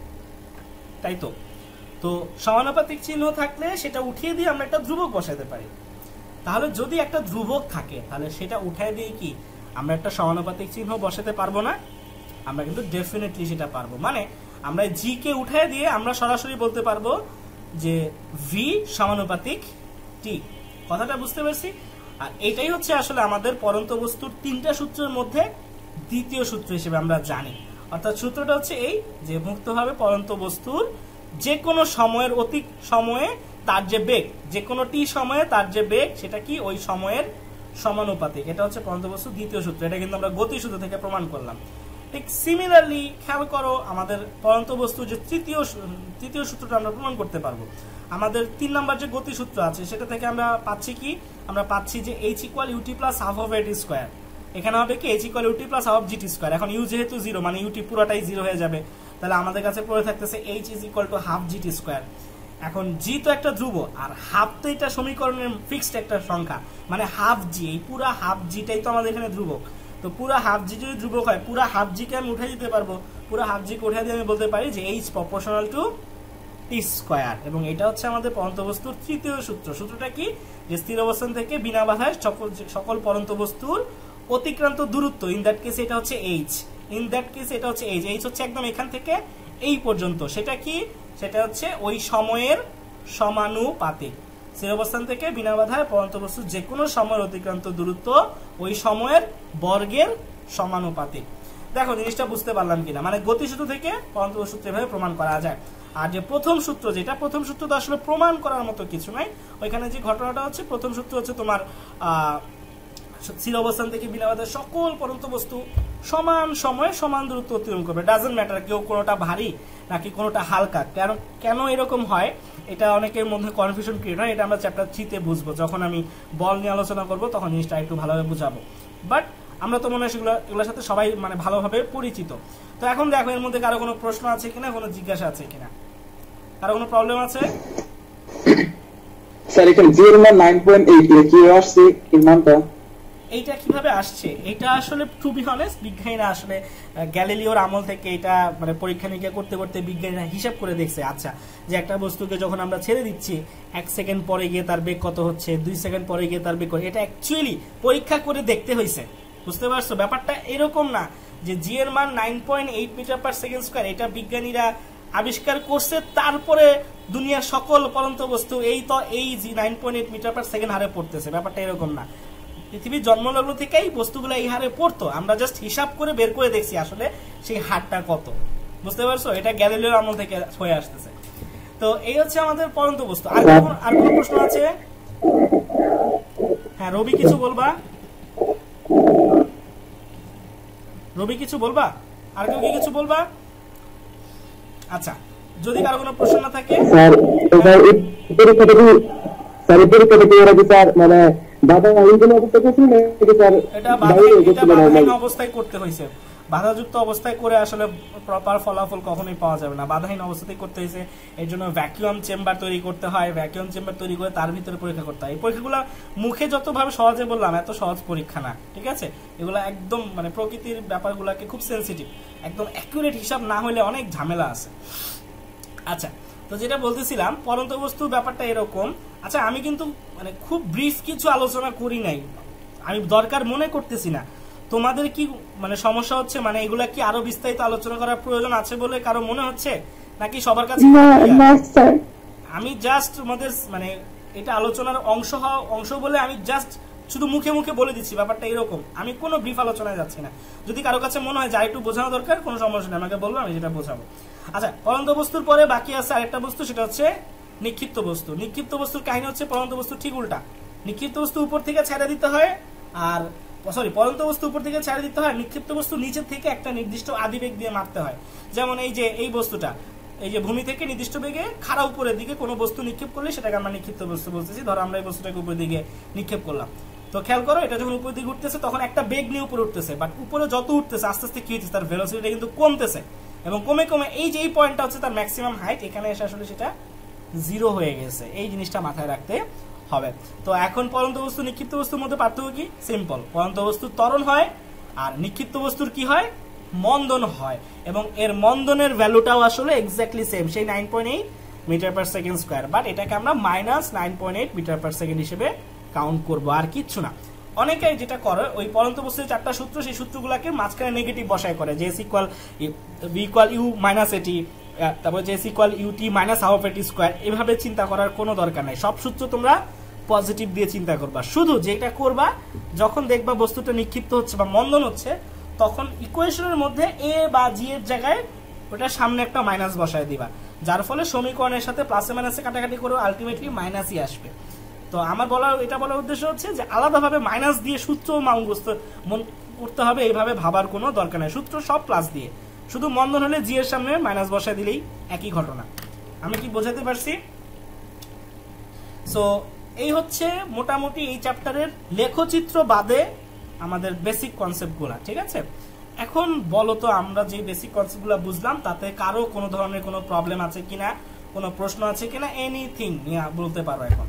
তাই তো? তো সমানুপাতিক চিহ্ন থাকলে সেটা উঠিয়ে দিয়ে আমরা একটা ধ্রুবক বসাতে পারি। তাহলে যদি একটা ধ্রুবক থাকে, তাহলে সেটা উঠায় দিয়ে কি আমরা একটা সমানুপাতিক চিহ্ন বসাতে পারবো না? আমরা কিন্তু ডেফিনেটলি সেটা পারবো। মানে আমরা জি কে উঠায় দিয়ে আমরা সরাসরি বলতে পারবো যে ভি সমানুপাতিক টি। কথাটা বুঝতে পারছি? আর এটাই হচ্ছে আসলে আমাদের পরন্ত বস্তুর 3টা সূত্রের মধ্যে দ্বিতীয় সূত্র হিসেবে আমরা জানি। অর্থাৎ সূত্রটা হচ্ছে এই যে মুক্তভাবে পরন্ত বস্তুর যে কোনো সময়ের অধিক সময়ে তার যে বেগ, যে কোনো টি সময়ে তার যে বেগ, সেটা কি ওই সময়ের সমানুপাতিক। এটা হচ্ছে পরন্ত বস্তুর দ্বিতীয় সূত্র। এটা কিন্তু আমরা গতি সূত্র থেকে প্রমাণ করলাম। ঠিক সিমিলারলি খেয়াল করো, আমাদের পরন্ত বস্তুর যে তৃতীয় সূত্রটা আমরা প্রমাণ করতে পারবো। আমাদের 3 নাম্বার যে গতি সূত্র আছে সেটা থেকে আমরা পাচ্ছি কি, আমরা পাচ্ছি যে h equal u t plus half of a t square. এখানে হবে কি h equal u t plus half of g t square. এখন ইউ যেহেতু 0, মানে ইউটি পুরোটাই 0 হয়ে যাবে, তাহলে আমাদের কাছে পড়ে থাকতেছে h is equal to half g t square. এখন জি তো একটা ধ্রুব, আর হাফ তো এটা সমীকরণের ফিক্সড একটা সংখ্যা, মানে হাফ জি, এই পুরা হাফ জিটাই তো আমাদের এখানে ধ্রুবক। তো পুরা হাফ জি যদি ধ্রুবক হয়, পুরা হাফ জি কে আমি উঠে দিতে পারবো। পুরা হাফ জি কে উঠে দিয়ে আমি বলতে পারি যে h proportional to t square. এবং এটা হচ্ছে আমাদের পরন্ত বস্তুর তৃতীয় সূত্র। সূত্রটা কি, যে স্থির অবস্থান থেকে বিনা বাধায় সকল পরন্ত বস্তুর অতিক্রান্ত দূরত্ব, ইন দ্যাট কেস এটা হচ্ছে h, ইন দ্যাট কেস এটা হচ্ছে h, h হচ্ছে একদম এখান থেকে এই পর্যন্ত। সেটা কি, সেটা হচ্ছে ওই সময়ের সমানুপাতিক। স্থির অবস্থান থেকে বিনা বাধায় পরন্ত বস্তুর যে কোনো সময়ের অতিক্রান্ত দূরত্ব ওই সময়ের বর্গের সমানুপাতিক। দেখো জিনিসটা বুঝতে পারলাম কিনা, মানে গতি সূত্র থেকে পরন্ত বস্তু এভাবে প্রমাণ করা যায়। আর যে প্রথম সূত্র, যেটা প্রথম সূত্র তো আসলে প্রমাণ করার মতো কিছু নাই। ওইখানে যে ঘটনাটা হচ্ছে, প্রথম সূত্র হচ্ছে তোমার স্থির অবস্থান থেকে বিনা বাধায় সকল পরন্ত বস্তু সমান সময়ে সমান দূরত্ব অতিক্রম করবে। ডাজন্ট ম্যাটার কেউ কোনোটা ভারী নাকি কোনোটা হালকা। কেন এরকম হয়, এটা অনেকের মধ্যে কনফিউশন ক্রিয়েট হয়। এটা আমরা চ্যাপ্টার 3 তে বুঝবো, যখন আমি বল নিয়ে আলোচনা করবো তখন জিনিসটা একটু ভালোভাবে বুঝাবো। বাট আমরা তো মনে হয় এগুলোর সাথে সবাই মানে ভালোভাবে পরিচিত। তো এখন দেখো এর মধ্যে কারো কোনো প্রশ্ন আছে কিনা, কোনো জিজ্ঞাসা আছে কিনা, কারো কোনো প্রবলেম আছে? স্যার এখানে 0.9.8 কি আসছে এর নামটা? এইটা কিভাবে আসছে, এটা আসলে টু বি অনেস্ট বিজ্ঞানীরা আসলে গ্যালিলিওর আমল থেকে এটা মানে পরীক্ষা নিরীক্ষা করতে করতে বিজ্ঞানীরা হিসাব করে দেখছে, আচ্ছা যে একটা বস্তুকে যখন আমরা ছেড়ে দিচ্ছি 1 সেকেন্ড পরে গিয়ে তার বেগ কত হচ্ছে, 2 সেকেন্ড পরে গিয়ে তার বেগ কত, এটা অ্যাকচুয়ালি পরীক্ষা করে দেখতে হয়েছে। বুঝতে পারছো ব্যাপারটা এরকম না যে জি এর মান 9.8 মিটার পার সেকেন্ড স্কয়ার, এটা বিজ্ঞানীরা আবিষ্কার করছে, তারপরে দুনিয়ার সকল পরন্ত বস্তু এই 9.8 মিটার পার সেকেন্ড হারে পড়তেছে। ব্যাপারটা এরকম না, পৃথিবীর জন্মলগ্ন থেকেই বস্তুগুলো এই হারে পড়তো, আমরা জাস্ট হিসাব করে বের করে দেখছি আসলে সেই হারটা কত। বুঝতে পারছো? এটা গ্যালিলিও আমল থেকে হয়ে আসতেছে। তো এই হচ্ছে আমাদের পরন্ত বস্তু। আর কোন প্রশ্ন আছে? হ্যাঁ, রবি কিছু বলবা? রবি কিছু বলবা? আর কেউ কি কিছু বলবা? আচ্ছা, যদি কারো কোনো প্রশ্ন না থাকে স্যার স্যার মানে বাধা অবস্থা করছিল নাকি স্যার? এটা বাধাহীন অবস্থায় করতে হয়েছে। বাধাযুক্ত অবস্থায় করে আসলে প্রপার ফলাফল কখনোই পাওয়া যাবে না। বাধাহীন অবস্থাতেই করতে হয়েছে। এর জন্য ভ্যাকুয়াম চেম্বার তৈরি করতে হয়। ভ্যাকুয়াম চেম্বার তৈরি করে তার ভিতরে পরীক্ষা করতে হয়। এই পরীক্ষাগুলো মুখে যতভাবে সহজে বললাম, এত সহজ পরীক্ষা না, ঠিক আছে? এগুলো একদম মানে প্রকৃতির ব্যাপারগুলোকে খুব সেন্সিটিভ, একদম অ্যাকুরেট হিসাব না হলে অনেক ঝামেলা আছে। আচ্ছা, তো যেটা বলতেছিলাম পরন্ত বস্তুর ব্যাপারটা এরকম। আচ্ছা, আমি কিন্তু মানে খুব ব্রিফ কিছু আলোচনা করি নাই, আমি দরকার মনে করতেছি না। তোমাদের কি মানে সমস্যা হচ্ছে? মানে এগুলা কি আরো বিস্তারিত আলোচনা করার প্রয়োজন আছে বলে কারো মনে হচ্ছে, নাকি সবার কাছে? আমি জাস্ট আমাদের মানে এটা আলোচনার অংশ বলে আমি জাস্ট শুধু মুখে মুখে বলে দিচ্ছি ব্যাপারটা এরকম। আমি কোনো ব্রিফ আলোচনায় যাচ্ছি না। যদি কারো কাছে মনে হয় যে একটু বোঝানো দরকার, কোনো সমস্যা নেই, আমাকে বলবো, আমি যেটা বোঝাবো। আচ্ছা, পরন্ত বস্তুর পরে বাকি আছে আরেকটা বস্তু, সেটা হচ্ছে নিক্ষিপ্ত বস্তু। নিক্ষিপ্ত বস্তুর কাহিনী হচ্ছে পরন্ত বস্তু ঠিক উল্টা। নিক্ষিপ্ত বস্তু উপর থেকে ছেড়ে দিতে হয়, আর পরন্ত বস্তু উপর থেকে ছেড়ে দিতে হয়, নিক্ষিপ্ত বস্তু নিচের থেকে একটা নির্দিষ্ট আদিবেগ দিয়ে মারতে হয়। যেমন এই যে এই বস্তুটা, এই যে ভূমি থেকে নির্দিষ্ট বেগে খাড়া উপরের দিকে কোনো বস্তু নিক্ষেপ করলে সেটাকে আমরা নিক্ষিপ্ত বস্তু বলতেছি। ধরো আমরা এই বস্তুটাকে উপরের দিকে নিক্ষেপ করলাম, তো খেয়াল করো এটা যখন উপরের দিকে উঠতেছে তখন একটা বেগ নিয়ে উপরে উঠতেছে, বাট উপরে যত উঠতেছে আস্তে আস্তে কি হচ্ছে, তার ভেলোসিটিটা কিন্তু কমতেছে, এবং কমে কমে এই যে এই পয়েন্টটা হচ্ছে তার ম্যাক্সিমাম হাইট, এখানে এসে আসলে সেটা জিরো হয়ে গেছে। এই জিনিসটা মাথায় রাখতে হবে। তো এখন পরন্ত বস্তু নিক্ষিপ্ত বস্তুর মধ্যে পার্থক্য কি? সিম্পল। পরন্ত বস্তুর ত্বরণ হয়, আর নিক্ষিপ্ত বস্তুর কি হয়? মন্দন হয়। এবং এর মন্দনের ভ্যালুটাও আসলে এক্স্যাক্টলি সেম, সেই 9.8 metre per second square, but এটাকে আমরা মাইনাস 9.8 মিটার পার সেকেন্ড হিসেবে কাউন্ট করবো, আর কিচ্ছু না। অনেকেই যেটা করে ওই পরন্ত বস্তুর চারটা সূত্র, সেই সূত্রগুলোকে মাঝখানে নেগেটিভ বসায় করে, যে equal v equal u minus a t, তারপর যে equal u t minus half a t square. এভাবে চিন্তা করার কোনো দরকার নাই। সব সূত্র তোমরা পজিটিভ দিয়ে চিন্তা করবা। শুধু যেটা করবা, যখন দেখবা বস্তুটা নিক্ষিপ্ত হচ্ছে বা মন্দন হচ্ছে, তখন ইকুয়েশনের মধ্যে এ বা জি এর জায়গায় ওটার সামনে একটা মাইনাস বসায় দিবা, যার ফলে সমীকরণের সাথে প্লাসে মাইনাসে কাটাকাটি করে আলটিমেটলি মাইনাসই আসবে। তো আমার এটা বলার উদ্দেশ্য হচ্ছে যে আলাদাভাবে মাইনাস দিয়ে সূত্র মুখস্থ করতে হবে এইভাবে ভাবার কোনো দরকার নেই। সূত্র সব প্লাস দিয়ে, শুধু মন্দন হলে জি এর সামনে মাইনাস বসায় দিলেই একই ঘটনা। আমি কি বোঝাতে পারছি? সো এই হচ্ছে মোটামুটি এই চ্যাপ্টারের লেখচিত্র বাদে আমাদের বেসিক কনসেপ্টগুলা, ঠিক আছে? এখন বলো তো, আমরা যে বেসিক কনসেপ্টগুলো বুঝলাম তাতে কারো কোনো ধরনের কোনো প্রবলেম আছে কিনা, কোনো প্রশ্ন আছে কিনা, এনিথিং নিয়ে বলতে পারো। এখন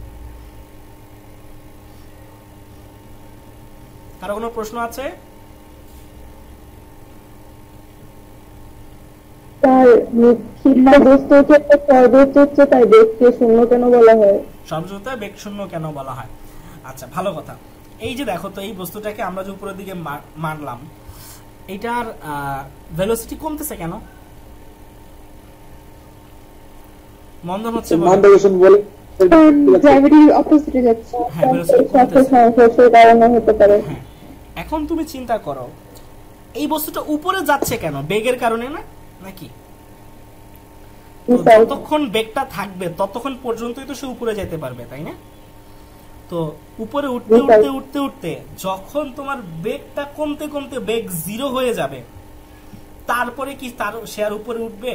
কারো কোনো প্রশ্ন আছে? সর্বোচ্চ উচ্চতায় বেগকে শূন্য কেন বলা হয়? সর্বোচ্চ বেগ শূন্য কেন বলা হয়? আচ্ছা, ভালো কথা। এই যে দেখো তো, এই বস্তুটাকে আমরা যে উপরের দিকে মারলাম, এটার ভেলোসিটি কমতেছে কেন? মন্দন হচ্ছে বলে গ্র্যাভিটি অপোজিটে যাচ্ছে। হ্যাঁ, ভেলোসিটি কমতেছে, কারণে হতে পারে। হ্যাঁ, এখন তুমি চিন্তা করো এই বস্তুটা উপরে যাচ্ছে কেন? বেগের কারণে না নাকি? যতক্ষণ বেগটা থাকবে ততক্ষণ পর্যন্তই তো সে উপরে যেতে পারবে, তাই না? তো উপরে উঠতে উঠতে উঠতে উঠতে যখন তোমার বেগটা কমতে কমতে বেগ জিরো হয়ে যাবে, তারপরে কি সে আর উপরে উঠবে?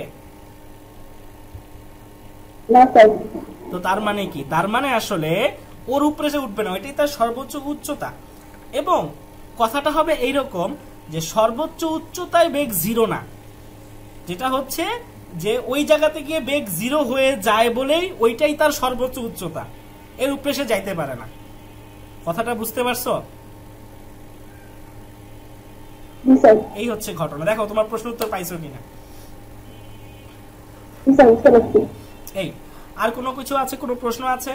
তো তার মানে কি? তার মানে আসলে ওর উপরে সে উঠবে না, এটাই তার সর্বোচ্চ উচ্চতা। এবং কথাটা হবে এইরকম যে সর্বোচ্চ উচ্চতায় বেগ জিরো না, যেটা হচ্ছে যে ওই জায়গাতে গিয়ে বেগ জিরো হয়ে যায় বলেই ওইটাই তার সর্বোচ্চ উচ্চতা, এর উপরে সে যাইতে পারে না। কথাটা বুঝতে পারছো? এই হচ্ছে ঘটনা। দেখো তোমার প্রশ্ন উত্তর পাইছো কিনা। এই আর কোনো কিছু আছে? কোনো প্রশ্ন আছে?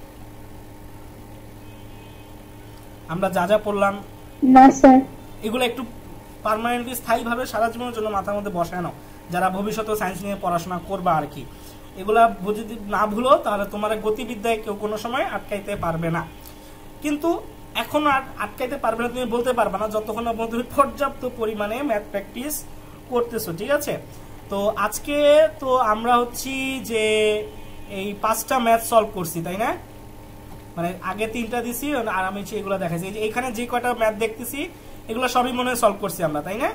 আমরা যা যা পড়লাম না স্যার, এগুলো একটু পার্মানেন্টলি স্থায়ীভাবে সারা জীবনের জন্য মাথার মধ্যে বসানো, যারা ভবিষ্যতে সায়েন্স নিয়ে পড়াশোনা করবা আর কি। এগুলা যদি না ভুলো তাহলে তোমার গতিবিদ্যায় কেউ কোনো সময় আটকাইতে পারবে না। কিন্তু এখন আর আটকাইতে পারবে না তুমি বলতে পারবে না যতক্ষণ না তুমি পর্যাপ্ত পরিমাণে ম্যাথ প্র্যাকটিস করতেছো, ঠিক আছে? তো আজকে তো আমরা হচ্ছি যে এই 5টা ম্যাথ সলভ করছি, তাই না? মানে আগে 3টা দিছি আর আমি এগুলো দেখাইছি। এই যে এখানে যে কয়টা ম্যাথ দেখতেছি এগুলো সবই মনে হয় সলভ করছি আমরা, তাই না?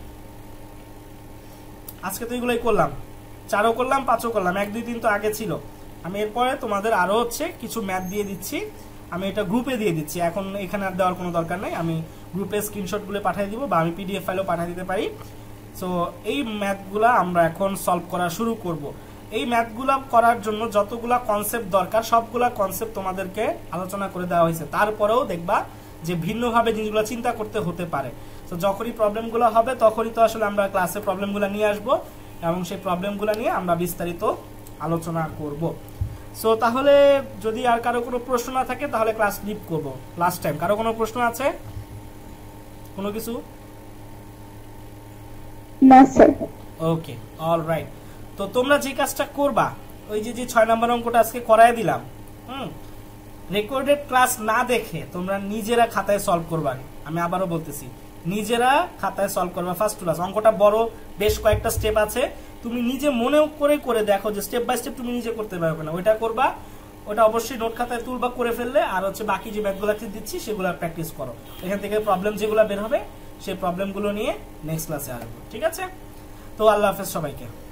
আজকে তো এগুলোই করলাম, 4ও করলাম 5ও করলাম, 1 2 3 তো আগে ছিল। আমি এরপরে তোমাদের আরো হচ্ছে কিছু ম্যাথ দিয়ে দিচ্ছি, আমি এটা গ্রুপে দিয়ে দিচ্ছি, এখন এখানে আর দেওয়ার কোনো দরকার নেই, আমি গ্রুপে স্ক্রিনশটগুলো পাঠিয়ে দিব বা আমি পিডিএফ ফাইলও পাঠিয়ে দিতে পারি। সো এই ম্যাথগুলা আমরা এখন সলভ করা শুরু করব। এই ম্যাথগুলা করার জন্য যতগুলা কনসেপ্ট দরকার সবগুলা কনসেপ্ট তোমাদেরকে আলোচনা করে দেওয়া হয়েছে, তারপরেও দেখবা যে ভিন্নভাবে জিনিসগুলো চিন্তা করতে হতে পারে। তো যখনই প্রবলেমগুলো হবে তখনই তো আসলে আমরা ক্লাসে প্রবলেমগুলো নিয়ে আসব এবং সেই প্রবলেমগুলো নিয়ে আমরা বিস্তারিত আলোচনা করব। সো তাহলে যদি আর কারো কোনো প্রশ্ন না থাকে তাহলে ক্লাস লিভ করব। লাস্ট টাইম কারো কোনো প্রশ্ন আছে কোনো কিছু? না স্যার। ওকে, অলরাইট। তো তোমরা যে কাজটা করবা, ওই যে 6 নম্বর অঙ্কটা আজকে করায় দিলাম, রেকর্ডেড ক্লাস না দেখে তোমরা নিজেরা খাতায় সলভ করবা। আমি আবারও বলতেছি, নিজেরা খাতায় সলভ করবা ফার্স্ট ক্লাস। অঙ্কটা বড়, বেশ কয়েকটা স্টেপ আছে, তুমি নিজে মনেও করে দেখো যে স্টেপ বাই স্টেপ তুমি নিজে করতে পারবে না, ওইটা করবা, ওটা অবশ্যই নোট খাতায় তুলবা করে ফেললে। আর হচ্ছে বাকি যে ম্যাথগুলো দিচ্ছি সেগুলো প্র্যাকটিস করো, এখান থেকে প্রবলেম যেগুলো বের হবে সেই প্রবলেমগুলো নিয়ে নেক্সট ক্লাসে আসবো, ঠিক আছে? তো আল্লাহ হাফেজ সবাইকে।